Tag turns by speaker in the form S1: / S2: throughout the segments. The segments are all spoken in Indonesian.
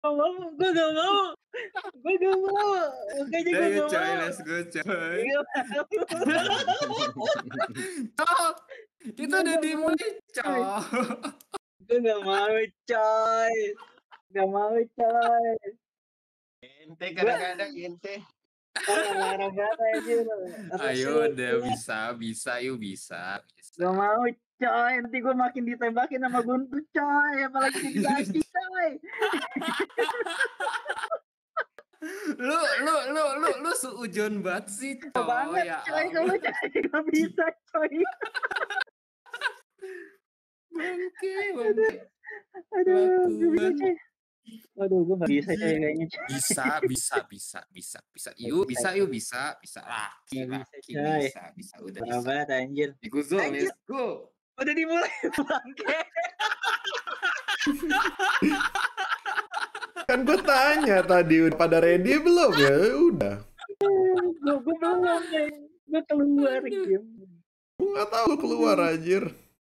S1: Gak mau, gue gak mau. Gue gak mau. Makanya gue
S2: Ayo
S1: gak
S2: coy,
S1: mau.
S2: let's go coy.
S1: Gak
S2: Cok, kita udah dimulai cok.
S1: Gue gak mau coy. Gak mau coy.
S3: Ente kadang-kadang ente.
S1: Larang banget aja.
S2: Ayo udah bisa, yuk bisa.
S1: Gak mau coy. Nanti gue makin ditembakin sama Guntur coy. Apalagi jadi lagi coy.
S2: Lu seujon banget sih coy.
S1: Banget
S2: Ya
S1: coy. Kalau coy gak bisa coy.
S2: Bangke.
S1: Aduh,
S2: Lakukan.
S1: Aduh, gue gak bisa coy kayaknya coy.
S2: Bisa. Yuk, bisa. Ah, bisa. Udah bisa.
S1: Banget anjir.
S2: Ikuzo, let's go.
S1: Udah dimulai bangke.
S4: Kan gue tanya tadi udah pada ready belum ya? Udah.
S1: Gue belum nih. Gue keluar game.
S4: Gue nggak tahu lu keluar anjir.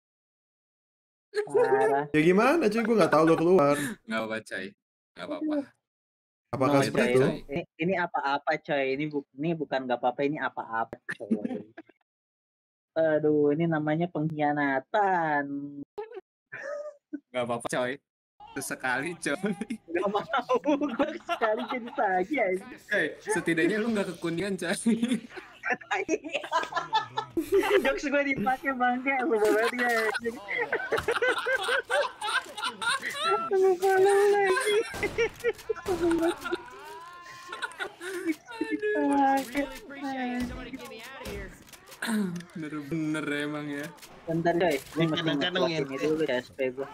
S1: Parah.
S4: Ya gimana cuy? Gue nggak tahu lu keluar.
S2: Nggak apa-apa, coy. Nggak apa-apa.
S4: Apakah
S1: No,
S4: seperti
S1: coy.
S4: itu?
S1: Ini apa-apa coy. Ini bukan nggak apa-apa. Ini apa-apa coy. Aduh, ini namanya pengkhianatan.
S2: Nggak apa-apa, coy. Sesekali, coy.
S1: Gak mau. Gue sekali jadi saja.
S2: Setidaknya lu nggak kekuningan, coy.
S1: Jokes gue dipakai bangke. Lu banget ya. Lupa lu lagi.
S2: Bener-bener emang ya.
S1: Bentar coy, gue mesti
S3: Kadang-kadang
S1: nge-clock ini dulu SP gue.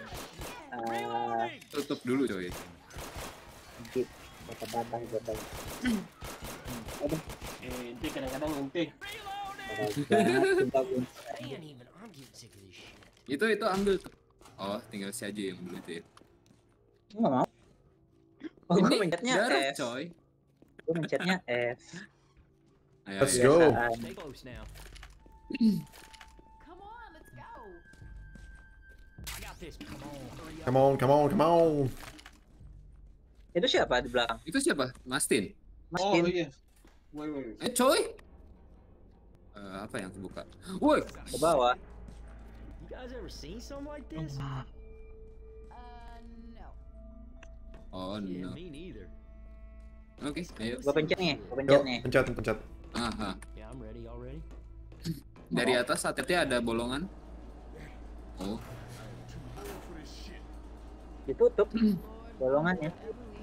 S2: Tutup dulu, coy.
S1: Nanti patah-patah gue tahu.
S3: Ente kadang-kadang ente.
S2: Itu ambil tuh. Oh, tinggal si aja yang beli itu ya.
S1: Nggak mau. Oh, gue
S2: Ini
S1: mencetnya
S2: jarak,
S1: F.
S2: coy.
S1: Gue mencetnya F.
S2: Ayo,
S4: Let's
S2: ayo.
S4: go.
S1: Biasaan.
S5: Stay close now.
S6: Come on, let's go.
S5: I got this. Come on, hurry up.
S4: Come on.
S1: Itu siapa di belakang?
S2: Itu siapa? Mastin.
S1: Mas
S3: Oh
S1: Tin.
S3: iya. Woi.
S2: Coy. Apa yang terbuka? Woi.
S1: Ke bawah.
S5: You guys ever seen something like this?
S6: No.
S2: Oh,
S5: Yeah,
S2: no.
S5: me neither.
S2: Oke, ayo.
S1: Gue pencet nih.
S4: Yuk, pencet.
S2: Aha.
S5: Yeah, I'm ready already.
S2: Dari atas hati-hati ada bolongan. Oh,
S1: Ditutup. Bolongannya.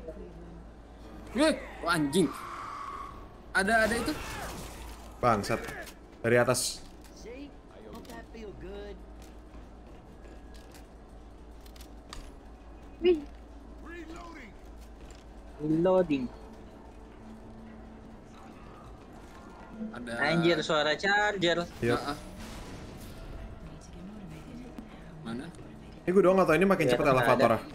S2: oh, anjing. Ada itu.
S4: Bangsat. Dari atas.
S5: See? Don't that feel good?
S1: Reloading.
S2: Ada.
S1: Anjir, suara charger.
S4: Yuk.
S2: Ah, ah. Mana?
S4: Ini gue doang atau ini makin
S1: Ya,
S4: cepet
S1: ada.
S4: elevator ah?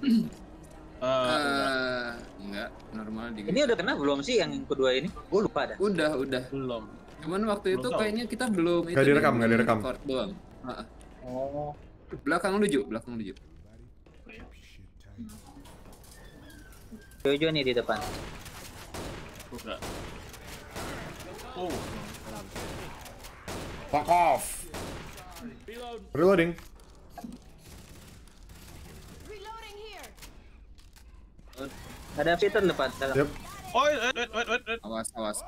S2: Enggak, normal di.
S1: Ini udah kena belum sih yang kedua ini? Gue lupa dah.
S2: Udah.
S3: Belum.
S2: Cuman waktu itu
S3: Belum tahu.
S2: kayaknya kita belum
S4: Nggak direkam, nggak direkam.
S2: record doang. Ah, ah.
S1: Oh.
S2: Belakang lu, Ju.
S1: Jojo nih di depan.
S3: Buka. Oh.
S4: Fuck off. Reloading.
S6: Reloading here.
S1: Ada fitur depan.
S4: Yep.
S3: Oh, wait.
S2: Awas.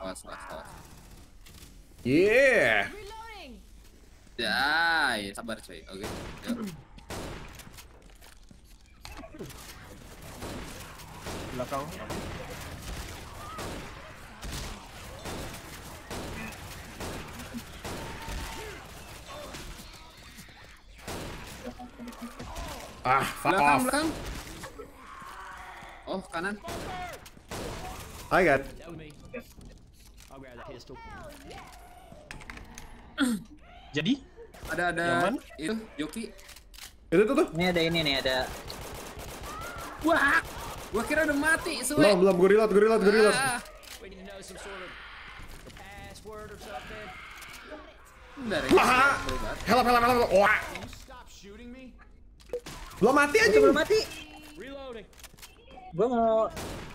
S4: Yeah.
S6: Reloading.
S2: Ya, sabar coy. Oke. Yuk.
S3: Belakang.
S4: Ah, fuck off.
S2: Belakang. Oh, kanan.
S4: I got.
S5: That was me. I'll grab that pistol.
S3: Jadi?
S2: Ada
S3: Yang mana?
S2: itu joki.
S4: Itu tuh.
S1: Ini ada ini nih, ada.
S2: Wah, gua kira udah mati, suwe.
S4: Belum. Gue reload.
S2: Ah,
S5: We need to know some sort of password or something.
S2: bentar ya.
S4: Wah. Help. Wah.
S5: You stop shooting me?
S4: Belum mati
S1: Itu
S4: aja.
S1: belum mati.
S5: Reloading.
S1: Gua mau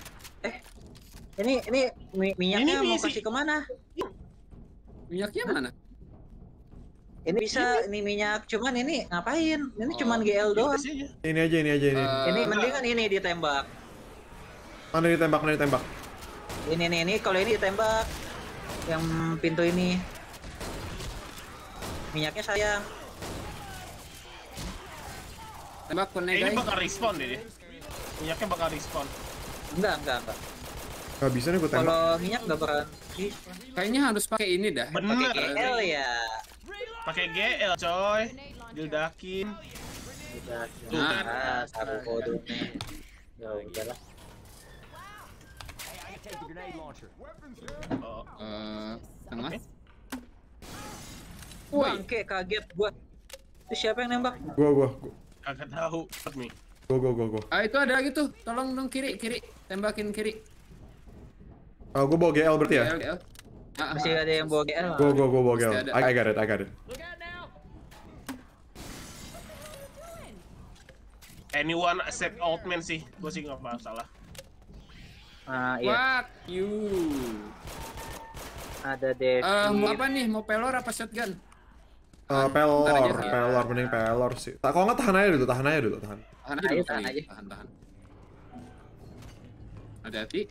S1: ini minyaknya
S3: Ini
S1: mau
S3: isi.
S1: kasih kemana?
S2: Minyaknya mana?
S1: Ini bisa ini minyak, cuman ini ngapain? Ini cuman
S2: Oh,
S1: GL doang.
S3: Kasih aja.
S4: Ini aja, ini aja, ini.
S1: Ini mendingan ini ditembak.
S4: Mana ditembak, mana ditembak?
S1: Ini kalau ini ditembak yang pintu ini. Minyaknya sayang.
S2: Tembak kone
S3: Ini
S2: guys.
S3: bakal respawn deh. Minyaknya bakal respawn.
S1: Enggak.
S4: Gak bisa nih gue tembak.
S1: Kalau minyak enggak bakalan.
S2: Kayaknya harus pakai ini dah.
S1: Pakai
S3: Bener.
S1: GL ya.
S3: Pakai GL coy. Diledakin.
S1: Udah.
S2: Nah.
S1: Sabu kodenya. Ya udahlah.
S5: I can take the grenade launcher.
S3: Oh.
S2: Tengah.
S3: Oke.
S2: Woi,
S1: Bangke kaget gua. Itu siapa yang nembak?
S4: Gua.
S3: Kagak tahu. Nih.
S4: Gua.
S2: itu ada lagi tuh. Tolong dong kiri. Tembakin kiri.
S4: Oh, gua bawa GL berarti ya?
S2: GL.
S1: Masih ada yang bawa GL.
S4: Gua bawa GL.
S2: Pasti ada.
S4: I got it.
S5: Look out now.
S3: Anyone except old man sih. Gue sih nggak masalah.
S1: Iya.
S2: Fuck you.
S1: Ada Devi.
S2: Mau apa nih? Mau pelor apa shotgun?
S4: Pelor,
S2: Ntar aja.
S4: mending pelor sih. Kalau nggak tahan aja dulu.
S2: Tahan
S1: Ayo,
S2: dulu
S1: tahan
S2: kali.
S1: aja.
S2: Tahan. Hati-hati.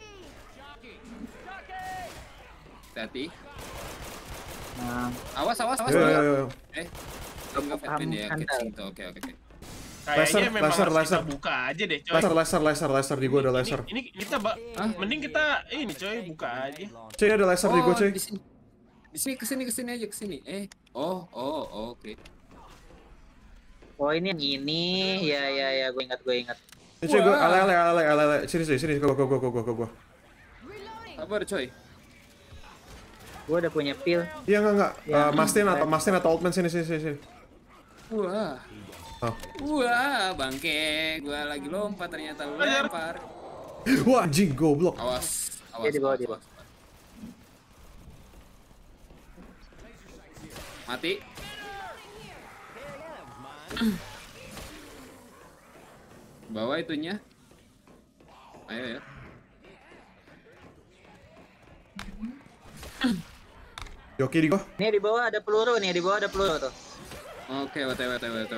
S2: Hati-hati.
S1: Nah,
S2: Awas.
S4: Yo.
S2: Enggak Fatman ya.
S1: Hantar.
S2: Gitu. Oke.
S3: Kayaknya memang
S4: laser.
S3: harus kita buka aja deh coy.
S4: Laser di gua ada laser.
S3: Ini kita mending kita ini coy buka aja.
S4: Cuy, ada laser di gua, cuy.
S2: Di sini kesini aja kesini. Oke.
S1: oh ini yang ini. Ya, gue ingat.
S4: Ini cuy, gua
S2: Wah.
S4: ale. Sini, gua.
S6: Reloading.
S2: Sabar coy.
S1: Gue udah punya pil.
S4: Iya enggak.
S1: Ya.
S4: Mastin atau Oldman sini.
S2: Wah.
S4: Oh.
S2: Wah, bangke. Gua lagi lompat ternyata lu
S3: Ajar.
S2: lempar.
S4: Wah, anjing goblok.
S2: Awas.
S1: Dia di bawah.
S2: Mati. Bawa itunya. Ayo ya.
S4: Joki di gua.
S1: Nih di bawah ada peluru tuh.
S2: Oke, OTW.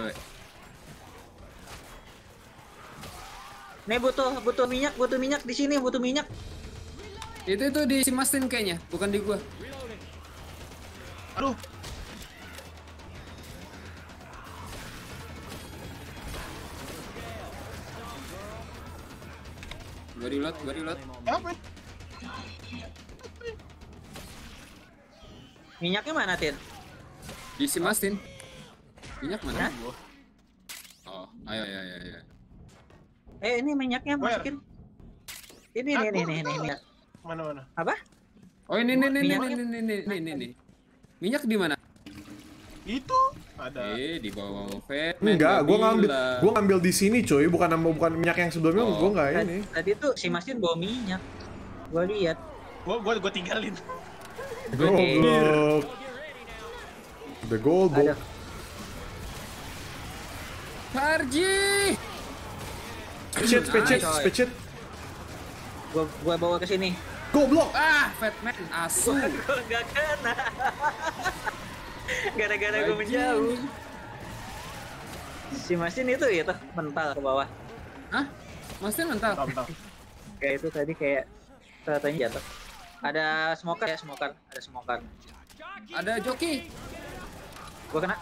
S1: Nih butuh minyak di sini, butuh minyak.
S2: Itu di si Mastin kayaknya, bukan di gua.
S3: Aduh.
S2: Gua reload.
S3: Apa?
S1: Minyaknya mana, Tin?
S2: Di si Mastin. Minyak mana?
S1: Hah?
S2: Oh, ayo.
S1: Ini minyaknya
S3: Where?
S1: masukin. Ini.
S3: Mana?
S1: Apa?
S2: Oh, ini.
S1: Minyaknya-
S2: Minyak di mana?
S3: Itu ada.
S2: Di bawah Fatman.
S4: Enggak,
S2: gua
S4: gua ngambil di sini, cuy. Bukan minyak yang sebelumnya,
S2: Oh.
S4: gua enggak ini.
S1: Tadi tuh si Masin bawa minyak. Gua lihat.
S3: Gua tinggalin.
S4: Goblok. Udah goblok.
S1: Ada.
S2: Parji.
S4: Specit.
S1: Gua bawa ke sini.
S4: Goblok.
S2: Fatman asu.
S1: Gua enggak kena. Gara-gara gua menjauh. Si Masin itu mental ke bawah.
S2: Hah? Mastin mental.
S3: Bentar.
S1: Kayak itu tadi kayak katanya jatuh. Ada smoker. Ada smoker.
S2: Ada joki.
S1: Gua kena.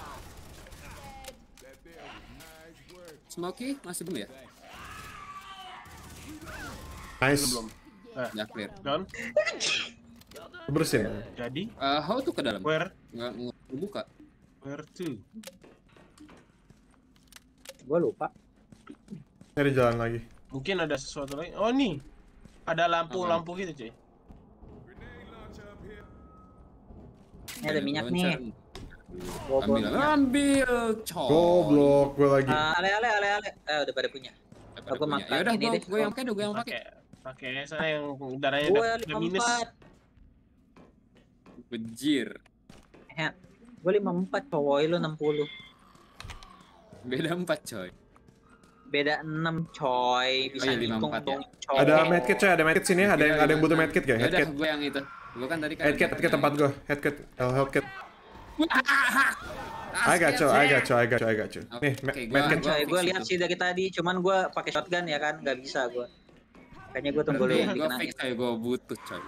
S2: Smoky masih belum ya?
S4: Nice.
S3: Belum.
S2: Ya clear.
S3: Down.
S4: Bersin.
S3: Jadi
S2: How tuh ke dalam?
S3: where
S2: Nggak buka.
S3: to?
S1: Gua lupa.
S4: Cari jalan lagi.
S3: Mungkin ada sesuatu lagi. Oh nih. Ada lampu gitu cuy.
S1: Ini ada minyak nih. Gua bawa minyak.
S2: Ambil, coy.
S4: Goblok, gua lagi.
S1: Ale. Udah pada punya.
S2: Daripada
S1: Gua
S2: punya.
S1: makan
S2: Ya udah,
S1: ini deh.
S2: gue yang pakai, gue yang pakai.
S3: Pakai sana yang udaranya
S1: Gua
S3: udah minus.
S1: 54.
S2: Bejir.
S1: Gue 54, cowok lu 60.
S2: Beda 4, coy.
S1: Beda 6 coy, bisa
S2: Oh iya,
S1: ngitung
S2: 54 ya.
S1: dong coy.
S4: Ada medkit coy, ada medkit sini ya. Ada yang butuh medkit gak?
S2: Ya udah,
S4: Headkit.
S2: gue yang itu. Gue kan tadi kan.
S4: Headkit tempat gue. Headkit. Health kit. I got you. Nih,
S2: Oke,
S4: medkit.
S2: gua
S1: Coy, gue
S2: fix
S1: lihat
S2: itu.
S1: sih dari tadi, cuman gue pakai shotgun ya kan, nggak bisa gue. Kayaknya gue tunggu dulu yang
S2: Gue
S1: dikenain.
S2: fix coy, gue butuh coy.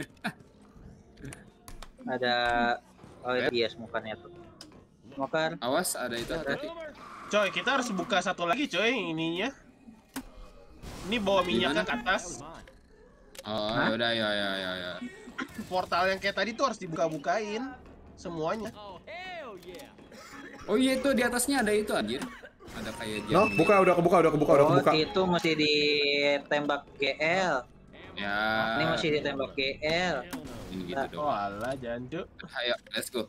S1: Ada, oh itu iya smokannya tuh. Smoker,
S2: Awas, ada itu hati-hati.
S3: Coy, kita harus buka satu lagi coy ininya. Ini bawa minyaknya ke atas.
S2: Oh,
S1: Hah?
S2: yaudah, ya.
S3: Portal yang kayak tadi tuh harus dibuka-bukain semuanya.
S2: Oh iya, itu di atasnya ada itu anjir. Ada kayak
S4: No,
S2: jam.
S4: udah kebuka.
S1: oh itu mesti ditembak GL.
S2: Ya.
S1: Ini masih ditembak GL.
S2: Ini gitu
S3: Oh
S2: dong.
S3: alah, jandu.
S2: Ayo, let's go.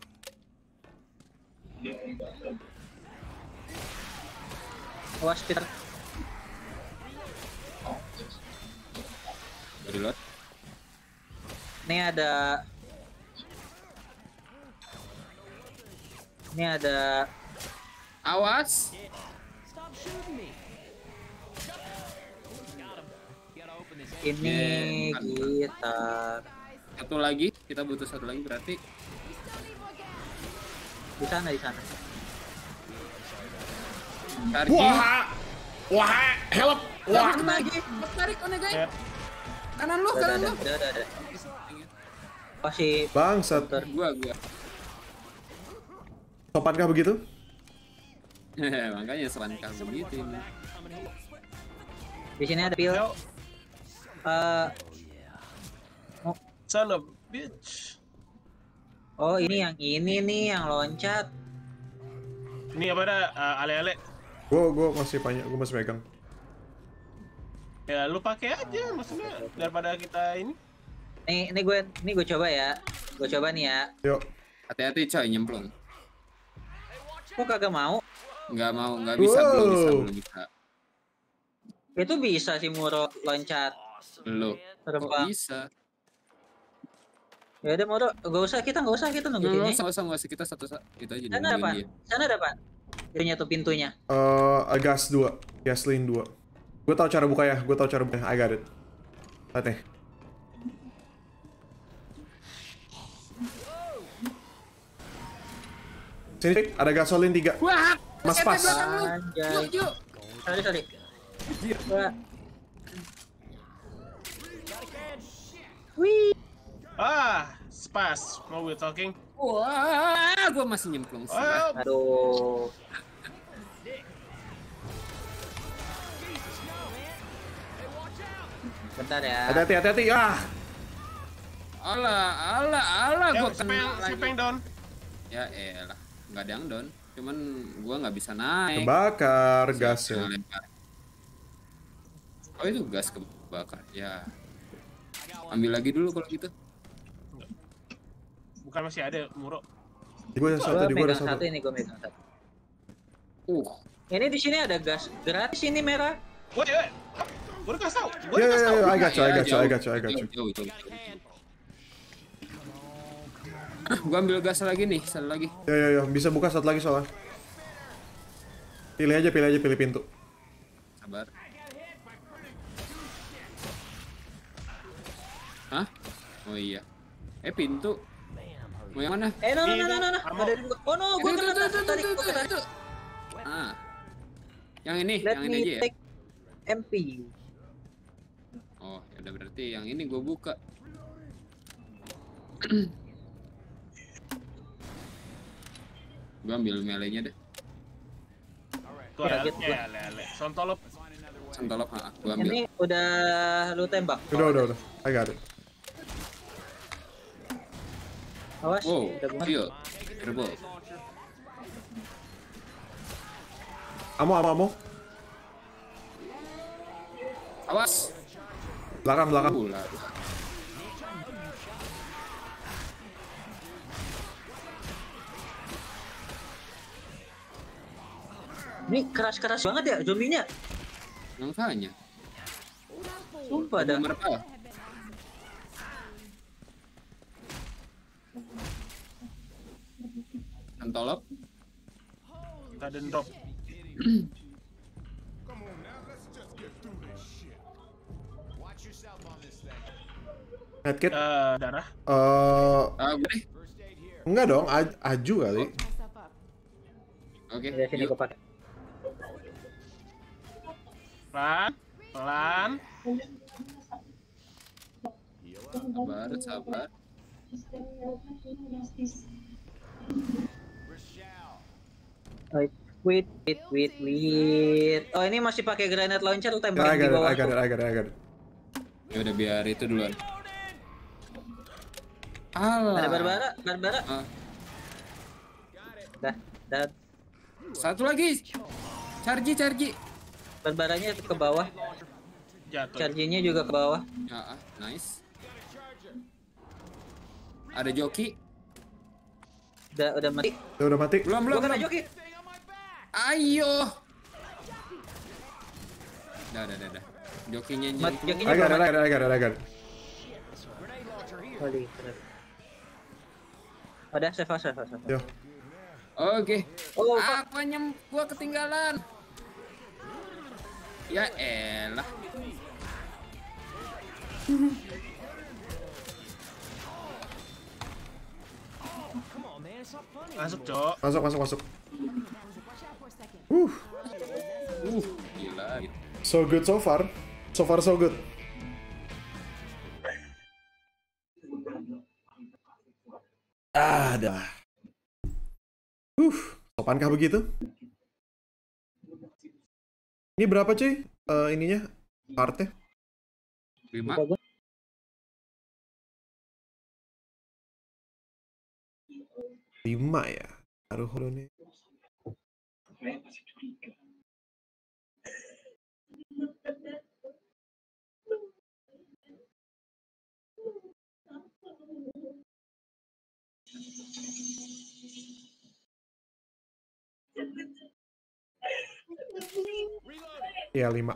S1: Awas Peter.
S2: Reload.
S1: Ini ada
S2: Awas.
S5: Stop shooting me.
S1: ini
S2: Yeah, kan.
S1: gitar.
S2: Satu lagi, kita butuh satu lagi berarti.
S1: Di sana.
S2: Charging.
S4: Wah, help.
S2: Wah, lagi. Tarik onegai.
S3: Yep.
S2: Kanan lu, kanan lu.
S1: Udah. Masih
S4: Bangsat.
S2: Gua.
S4: Sopankah begitu?
S2: Makanya selangkah begitu ini.
S1: di sini ada pil.
S3: Yo,
S1: Eh,
S3: son of bitch.
S1: oh ini nih yang loncat.
S3: Ini apa dah? Ale-ale.
S4: Gue masih banyak, gue masih megang.
S3: Ya lu pakai aja maksudnya daripada kita ini.
S1: Nih gue coba ya. Gue coba nih ya.
S4: Yuk.
S2: Hati-hati coy, nyemplung.
S1: Kok kagak mau?
S2: Nggak bisa, belum bisa.
S1: Itu bisa sih Muro loncat.
S2: Belum. Kok
S1: Terbang.
S2: bisa?
S1: Ya udah Muro, nggak usah kita nunggu sini.
S2: Nggak usah, kita satu itu aja
S1: Sana ada apa?
S2: nungguin dia.
S1: Sana ada apa? Itunya tuh pintunya.
S4: Gas 2. Gasoline 2. Gue tau cara buka ya. I got it. Lihat nih. Sini, ada gasolin 3.
S2: Wah,
S4: Mas
S2: siapa
S4: pas.
S2: di belakang lu?
S1: Anjay.
S2: Yuk.
S1: Sorry. Wah. Wih.
S3: Spas. Now we're talking.
S2: Wah, gua masih nyemplung sih.
S3: Oh,
S1: Aduh. Bentar ya.
S4: Hati-hati.
S2: Alah,
S3: yang
S2: gua
S3: siapa yang down?
S2: Ya elah, nggak ada yang down. Cuman gua nggak bisa naik.
S4: Kebakar gasnya.
S2: Ngelempar. Oh itu gas kebakar. Ya. Ambil lagi dulu kalau gitu.
S3: Bukan masih ada Muro.
S4: Gue ada
S1: Gue megang
S4: satu.
S1: satu ini, gue megang satu.
S2: Uh,
S1: Ini di sini ada gas gratis ini merah.
S3: Woi, gue udah kasih tau.
S4: Ya, I got you.
S2: Jauh. Gua ambil gas lagi nih, satu lagi.
S4: Ya, bisa buka satu lagi soalnya. Pilih pintu.
S2: Sabar. Hah? Oh iya. Pintu. Mau yang mana?
S1: No.
S3: Ammo.
S1: Ada di oh no, gue kena tarik.
S2: Ah. Yang ini,
S1: Let
S2: yang ini
S1: me
S2: aja ya.
S1: take MP.
S2: Oh, ya udah berarti yang ini gua buka. Gua ambil melee-nya deh.
S3: Tuh
S1: Kaget gua.
S3: ale. Sontolop.
S2: Sentolop, gua ambil.
S1: Ini udah lu tembak.
S4: Udah. I got it.
S1: Awas.
S2: Wow,
S1: udah bunga.
S2: kill. Gerbol.
S4: Amo.
S2: Awas.
S4: Belakang.
S2: Lah.
S1: Ini keras banget ya zombinya.
S2: Makanya.
S1: Sumpah dah.
S2: Berapa? Sentolop.
S3: Sudden drop.
S5: yourself on this thing.
S4: Medkit.
S3: Darah.
S2: Gue deh.
S5: First aid here.
S4: Enggak dong, Aju kali.
S6: Myself up.
S2: Oke.
S1: Dari sini
S2: yuk.
S1: gue pakai.
S3: Pelan. Pelan.
S2: Sabar, sabar.
S5: Rochelle.
S1: Wait. Oh, ini masih pakai granate launcher, lu tembakin di bawah.
S4: I got it.
S2: Ya udah biar itu duluan. Alah.
S1: Ada Barbara.
S2: Ah,
S1: Dah.
S2: satu lagi. Charge.
S1: Barbaranya ke bawah.
S3: Jatuh.
S1: Chargingnya juga ke bawah.
S2: Ya, nice. Ada joki.
S1: Udah mati.
S4: Udah mati.
S2: Belum.
S1: Gua kena joki.
S2: Ayo. Dah. Jokinya
S1: Mat,
S2: nyentuh.
S1: jokinya
S4: I got
S1: belum mati.
S4: it.
S5: Grenade launcher here.
S1: Holy crap. Udah, save.
S4: Yo.
S2: Oke.
S1: Oh, fuck.
S2: Apanya gua ketinggalan? Ya elah.
S5: Come on, man. It's not funny.
S3: Masuk, Cok.
S4: Masuk.
S6: Watch out for a second.
S2: Gila.
S4: So good so far. So far so good. Dah. Sopankah begitu? Ini berapa cuy? Ininya? Partnya?
S2: 5.
S4: Lima ya? Taruh dulu nih. Iya 5.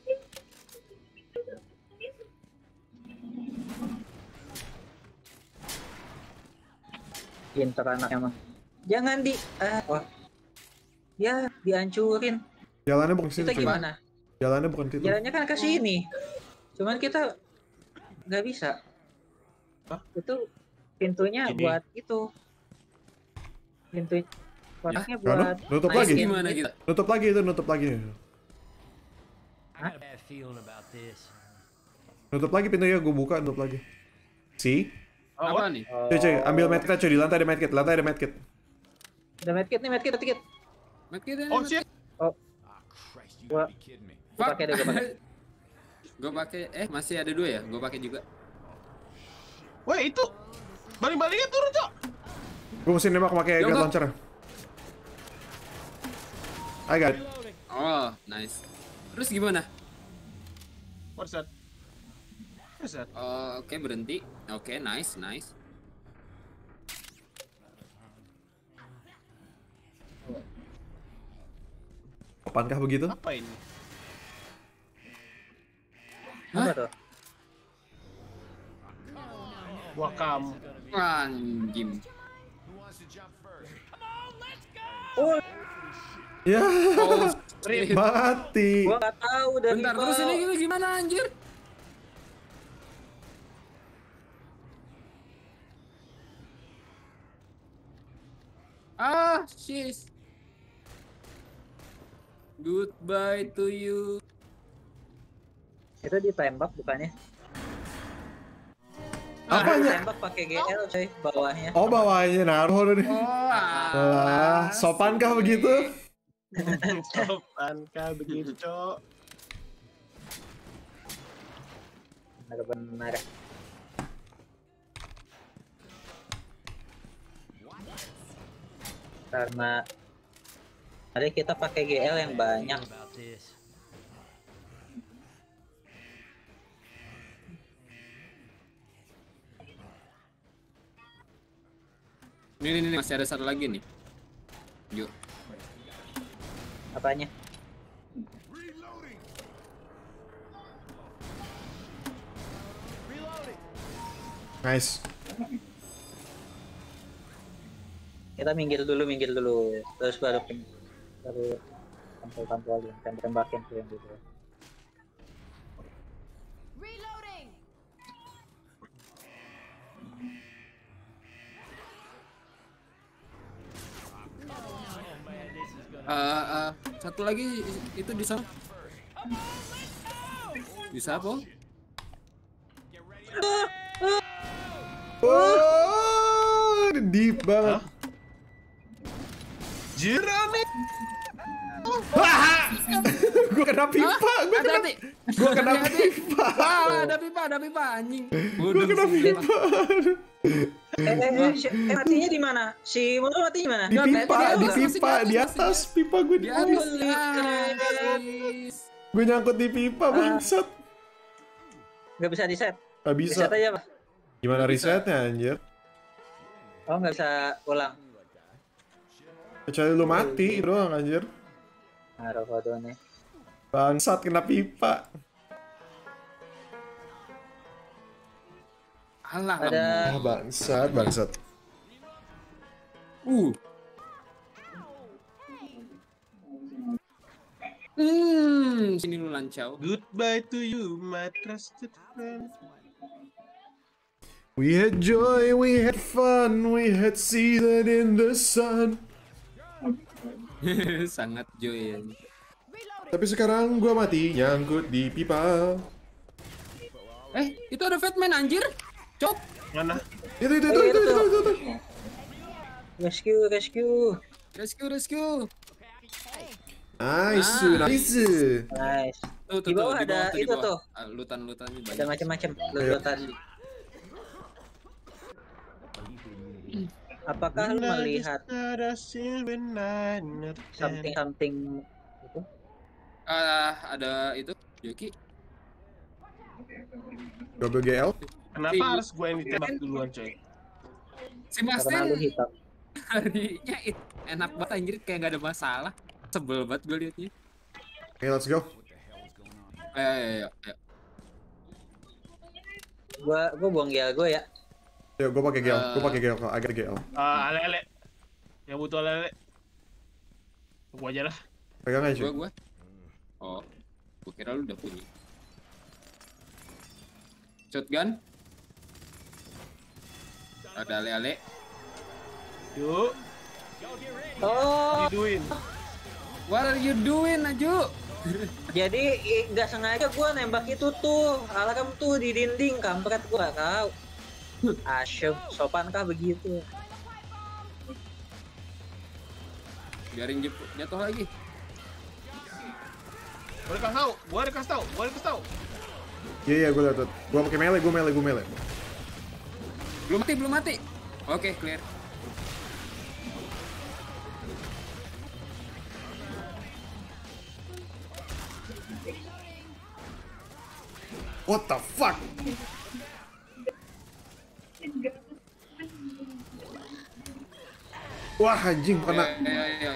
S1: Pinter anaknya mah. Jangan wah. Ya, dihancurin.
S4: Jalannya bukan situ.
S1: Kita
S4: cuy.
S1: gimana?
S4: Jalannya bukan situ.
S1: Jalannya kan ke sini. Cuman kita nggak bisa. Itu pintunya
S3: Ini.
S1: buat itu. Kotaknya
S4: Kan,
S1: buat
S4: nutup
S1: naikin
S4: lagi.
S2: Gimana kita?
S4: Nutup lagi.
S5: I got a bad feeling about this.
S4: Nutup lagi pintunya, gue buka, nutup lagi. See?
S2: Apa nih?
S4: Cuy, ambil medkit cuy, di lantai ada medkit.
S1: Udah medkit.
S2: Mat kita.
S3: Oh, shit.
S5: Ah, Christ, you
S1: What?
S5: gotta be kidding me.
S1: Gua pakai deh.
S2: Gue pakai. Masih ada 2 ya? Gue pakai juga.
S3: Weh, itu. Baling-balingnya turun, Cok.
S4: Gue mesti nembak pakai
S2: Yo,
S4: gas
S2: Kak.
S4: launcher. I got it.
S2: Oh, nice. Terus gimana?
S3: What's that?
S2: Oke, berhenti. Oke, nice.
S4: Kapankah begitu?
S3: Apa ini?
S1: Apa tuh?
S3: Wakam.
S2: Anjing.
S5: Who wants to jump first?
S1: Oh,
S4: Ya,
S2: Oh,
S4: mati.
S1: gua nggak tahu dari
S2: bentar, terus ini gimana anjir? Sis. Goodbye to you.
S1: Itu ditembak bukannya?
S4: Apanya?
S1: Ditembak pakai GL coy bawahnya.
S4: Oh, bawahnya naruh nih.
S2: Oh,
S4: Wah, sopankah begitu?
S3: Sopankah begitu, Cok?
S1: Benar. Karena mari kita pakai GL yang banyak.
S5: About this.
S2: Ini masih ada satu lagi nih. Yuk.
S1: Apanya?
S4: Nice.
S1: Kita minggir dulu. Terus baru tampil-tampilin, tembakin tuh yang gitu.
S6: Reloading.
S2: Satu lagi itu di sana. Bisa apa?
S4: Oh, deep banget.
S3: Jerami.
S4: Gue kena pipa, gue kena pipa.
S2: Ada pipa anjing.
S4: Gue kena pipa.
S7: Matinya di mana? Si motor matinya di mana?
S4: Di pipa, di atas pipa gue di atas. Gue nyangkut di pipa bangsat.
S7: Gak bisa di-set.
S4: Gak bisa.
S7: Reset aja, Pak.
S4: Gimana resetnya anjir?
S7: Oh, gak bisa ulang.
S4: Kecuali lu mati doang anjir.
S7: Naruh kodone.
S4: Bangsat kena pipa.
S2: Alah.
S7: Ada
S4: Bangsat.
S2: Sini lu lancau.
S3: Goodbye to you, my trusted friend.
S4: We had joy, we had fun, we had season in the sun.
S2: Sangat joy ya.
S4: Tapi sekarang gua mati nyangkut di pipa.
S2: Itu ada Fatman anjir. Cok.
S3: Mana?
S4: Itu.
S7: rescue.
S2: Rescue.
S4: Nice.
S7: Nice.
S2: Tuh,
S7: Di bawah ada
S2: di
S7: itu
S2: bawah.
S7: tuh.
S2: Lutan-lutannya
S7: Ada
S2: banyak.
S7: macam-macam lutan. Apakah lu melihat something itu?
S2: Ada itu Yoki.
S4: Double GL.
S3: Kenapa harus gue yang ditembak duluan, coy?
S2: Si
S7: Karena lu
S2: Masten
S7: hitam.
S2: harinya enak banget anjir, kayak gak ada masalah. Sebel banget gue liatnya.
S4: Oke, let's go.
S2: Ayo.
S7: Gua buang gel gue ya.
S4: Yuk, gue pakai GL. Agak GL.
S3: Ale-ale. Yang butuh ale-ale. Gua aja lah.
S4: Pegang aja.
S2: Gua. Oh, gua kira lu udah punya. Shotgun. Ada ale-ale.
S3: Yuk,
S7: Oh,
S3: diduin.
S2: What are you doing, Aju?
S7: jadi nggak sengaja gua nembak itu tuh alarm tuh di dinding, kampret gua nggak tahu. Asyik, sopankah begitu?
S2: Biarin jatuh lagi.
S3: Gua dikasih tahu.
S4: Iya, gue liat. Gue pakai melee.
S2: Belum mati. Oke, clear.
S4: What the fuck? Wah, anjing kena.
S2: Iya.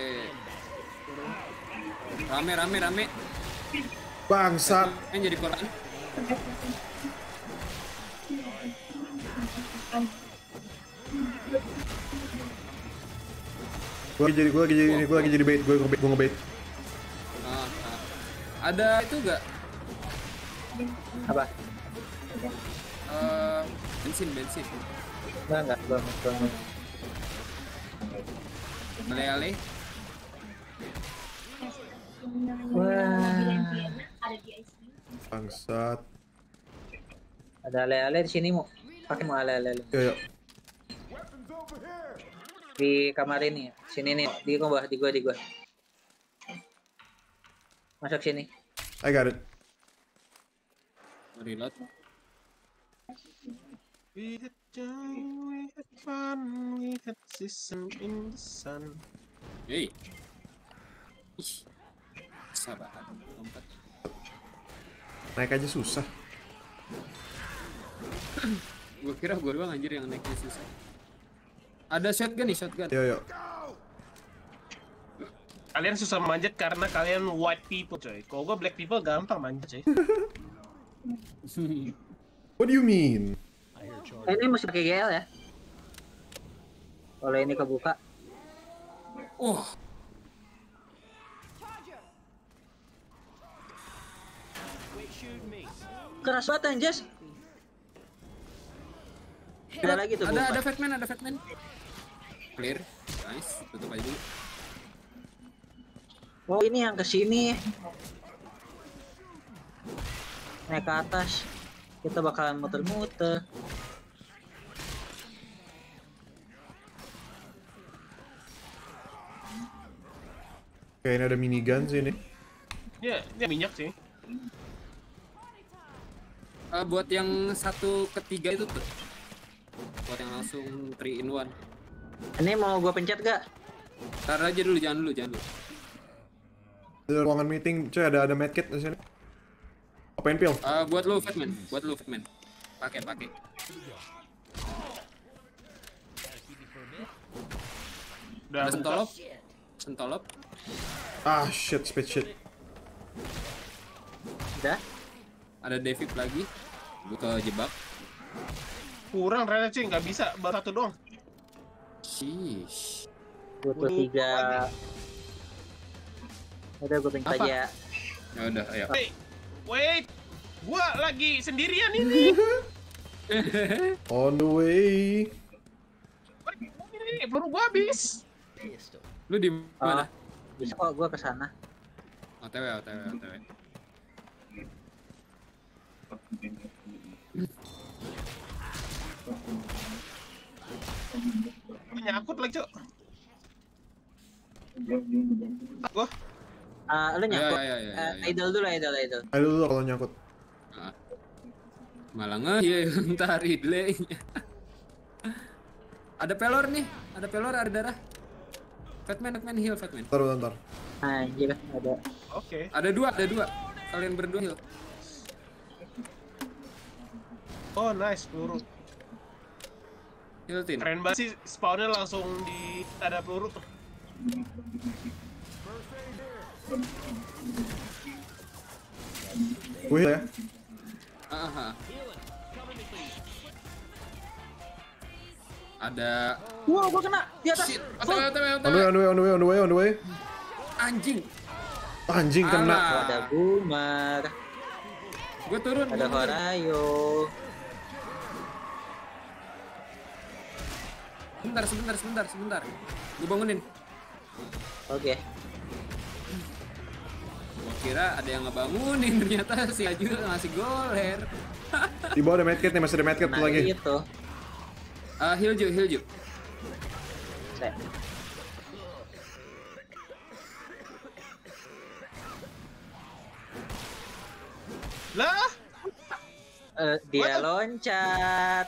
S2: Rame.
S4: Bangsat.
S2: Yang jadi korban.
S4: Gue lagi jadi bait. Gue ngebait.
S2: Ada itu enggak?
S7: Apa?
S2: Bensin.
S7: Enggak, belum.
S2: Ale-ale.
S7: Wah,
S4: Bangsat.
S7: ada ale-ale di sini mau. Pakai mau ale-ale
S4: Yo.
S7: di kamar ini ya. Sini nih, di gua. Masuk sini.
S4: I got it.
S2: Reload.
S3: We had joy, we had fun, we had season in the sun.
S2: Yey. Ih. Sabar. Lompat.
S4: Naik aja susah.
S2: Gue kira gue doang anjir yang naiknya susah. Ada shotgun.
S4: Yo.
S3: Kalian susah manjat karena kalian white people, coy. Kalau gua black people gampang manjat, coy.
S4: What do you mean?
S7: Ini mesti pakai GL ya. Kalau ini kebuka. Keras banget anjas. Ada lagi tuh.
S2: Ada Fatman. Clear. Nice. Tutup aja dulu.
S7: Oh ini yang kesini. Naik ke atas. Kita bakalan muter-muter.
S4: Oke, ini ada minigun sih ini.
S3: Dia minyak sih.
S2: Buat yang 1/3 itu tuh. Buat yang langsung 3 in 1.
S7: Ini mau gua pencet gak?
S2: Taruh aja dulu, jangan dulu.
S4: Di ruangan meeting, coy ada medkit di sini. Apain pil?
S2: Buat lu Fatman, Pakai.
S3: Udah
S2: Ada sentolop.
S4: Ah shit, speed shit.
S7: Udah?
S2: Ada David lagi. Buka jebak.
S3: kurang ternyata cuy, nggak bisa baru satu doang.
S2: Sheesh.
S7: Butuh 3. Udah gue pencet
S2: Apa?
S7: aja.
S2: Ya udah, ayo.
S3: Wait, gua lagi sendirian ini.
S4: On the way.
S3: Ini baru gua habis.
S2: Lu di mana?
S7: Bisa kok gue kesana.
S2: OTW.
S3: Nyangkut lagi cok. Gua
S7: Lu nyangkut.
S2: Ya.
S7: Idol dulu.
S4: Ayo dulu kalau nyangkut.
S2: Malah nge ntar delay. Ada pelor nih, ada darah. Fatman heal.
S4: Bentar.
S7: Anjir, ada.
S3: oke.
S2: Ada dua. Kalian berdua heal.
S3: Oh nice, peluru.
S2: Heal Tin.
S3: Keren banget sih, spawnnya langsung di ada peluru tuh.
S4: Gue ya.
S2: Aha. Ada
S7: Wow, gue kena di atas.
S2: shit.
S4: On the way.
S2: Anjing.
S4: Anjing kena.
S2: Alah.
S7: Ada Bumar,
S2: Gue turun.
S7: ada Horayo.
S2: Sebentar. Gue bangunin.
S7: Oke.
S2: Gua kira ada yang ngebangunin, ternyata si Aju ngasih goler.
S4: Di bawah ada medkit nih, masih ada medkit
S7: Nah
S4: lagi.
S7: itu.
S2: Heal Ju.
S7: Set.
S3: Lah,
S7: Dia loncat.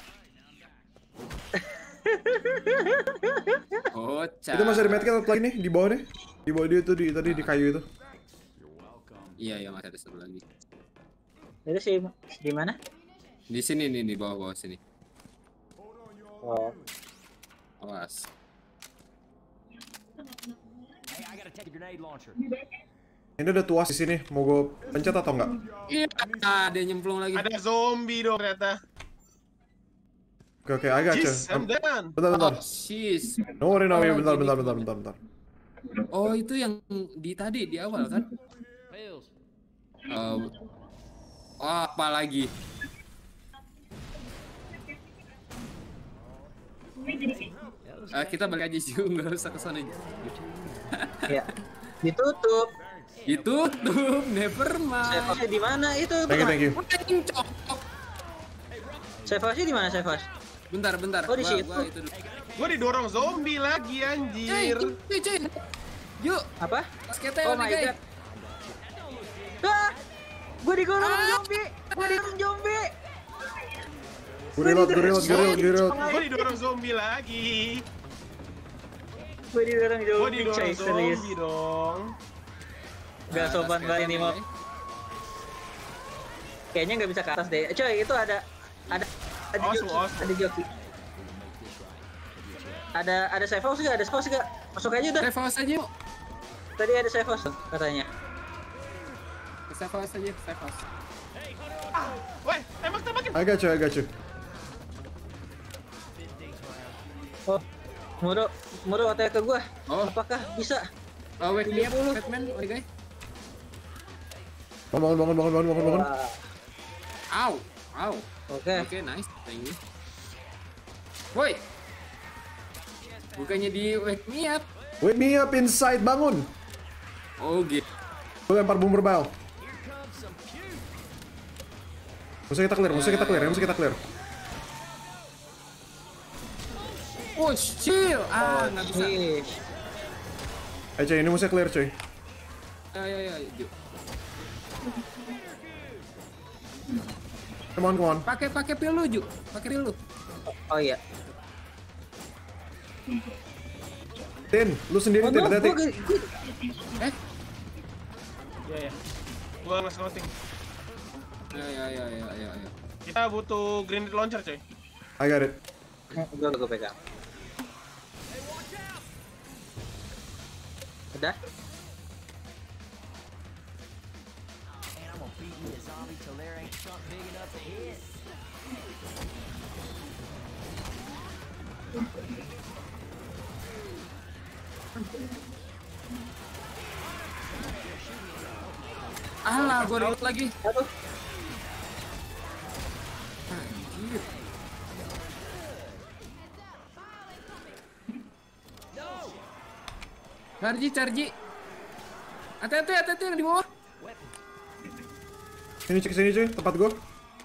S2: Kocak.
S4: Itu masih ada medkit lagi nih di bawah nih. Di bawah dia tuh tadi di kayu itu.
S2: Iya, masih ada satu lagi.
S7: Itu sih di mana?
S2: Di sini nih, di bawah sini.
S7: Oh,
S2: Awas.
S5: Hey, I gotta take a grenade launcher.
S4: Ini ada tuas di sini. Mau gue pencet atau enggak?
S2: Iya, ada nyemplung lagi.
S3: ada zombie dong ternyata.
S4: Oke, agak aja.
S3: Jeez, I'm done.
S4: Bentar.
S2: Oh, sheesh.
S4: No worry, bentar.
S2: Oh, itu yang di tadi di awal kan?
S5: Pills.
S2: Apa lagi? Kita balik aja sih, nggak usah kesana.
S7: ya. Ditutup.
S2: Ditutup, never mind.
S7: Save di mana itu?
S4: Thank you.
S2: Anjing, cocok.
S7: Save di mana save?
S2: Bentar.
S7: Oh, di situ.
S2: Gua itu dulu.
S3: Gua didorong zombie lagi anjir.
S2: Cuy. Yuk,
S7: Apa?
S2: basketnya
S7: Oh
S2: nih,
S7: my
S2: guys.
S7: god. Ah! Gue digorong zombie. Gue
S4: Reload.
S3: Gua didorong zombie lagi.
S7: Gue didorong
S3: Gua
S7: zombie,
S3: didorong
S7: coy, serius.
S3: zombie dong.
S7: Gak sopan
S2: basketnya
S7: banget ini
S2: nih,
S7: map.
S2: guys.
S7: Kayaknya nggak bisa ke atas deh. Coy, itu ada
S3: Awesome.
S7: ada joki. Ada save house nggak? Ada save house nggak? Masuk aja udah.
S2: Save house aja yuk.
S7: Tadi ada save house tuh, katanya.
S2: Save house.
S3: Weh, tembakin.
S4: Agak cuy.
S7: Oh, Muro OTW ke gua.
S2: Oh.
S7: Apakah bisa?
S2: Wake me up, Batman, oke guys.
S4: Bangun.
S7: Wah,
S2: Au.
S7: Oke.
S2: Oke, nice. Thank you. Woi. Bukannya di wake me up.
S4: Wake me up inside, bangun.
S2: Oh gitu.
S4: Gue lempar boomer bal. Musuh kita clear, musuh kita clear, musuh kita clear.
S2: Oh chill. Nggak bisa.
S4: Coy, ini musuh clear coy.
S2: Ya. Ju.
S4: Come on.
S2: Pakai pil lu, Ju. Pakai pil lu.
S7: Oh iya.
S4: Tin, lu sendiri Tin, hati-hati.
S3: Ya. Gua nge-scouting.
S2: Ya.
S3: Kita butuh grenade launcher, coy.
S4: I got it.
S7: Gue pegang. Udah?
S5: And I'm gonna beat me a zombie till there ain't something big enough to hit.
S2: Alah, gua reload lagi.
S7: Aduh.
S2: Anjir. Charge. Hati-hati yang di bawah.
S4: Sini cuy, tempat gua.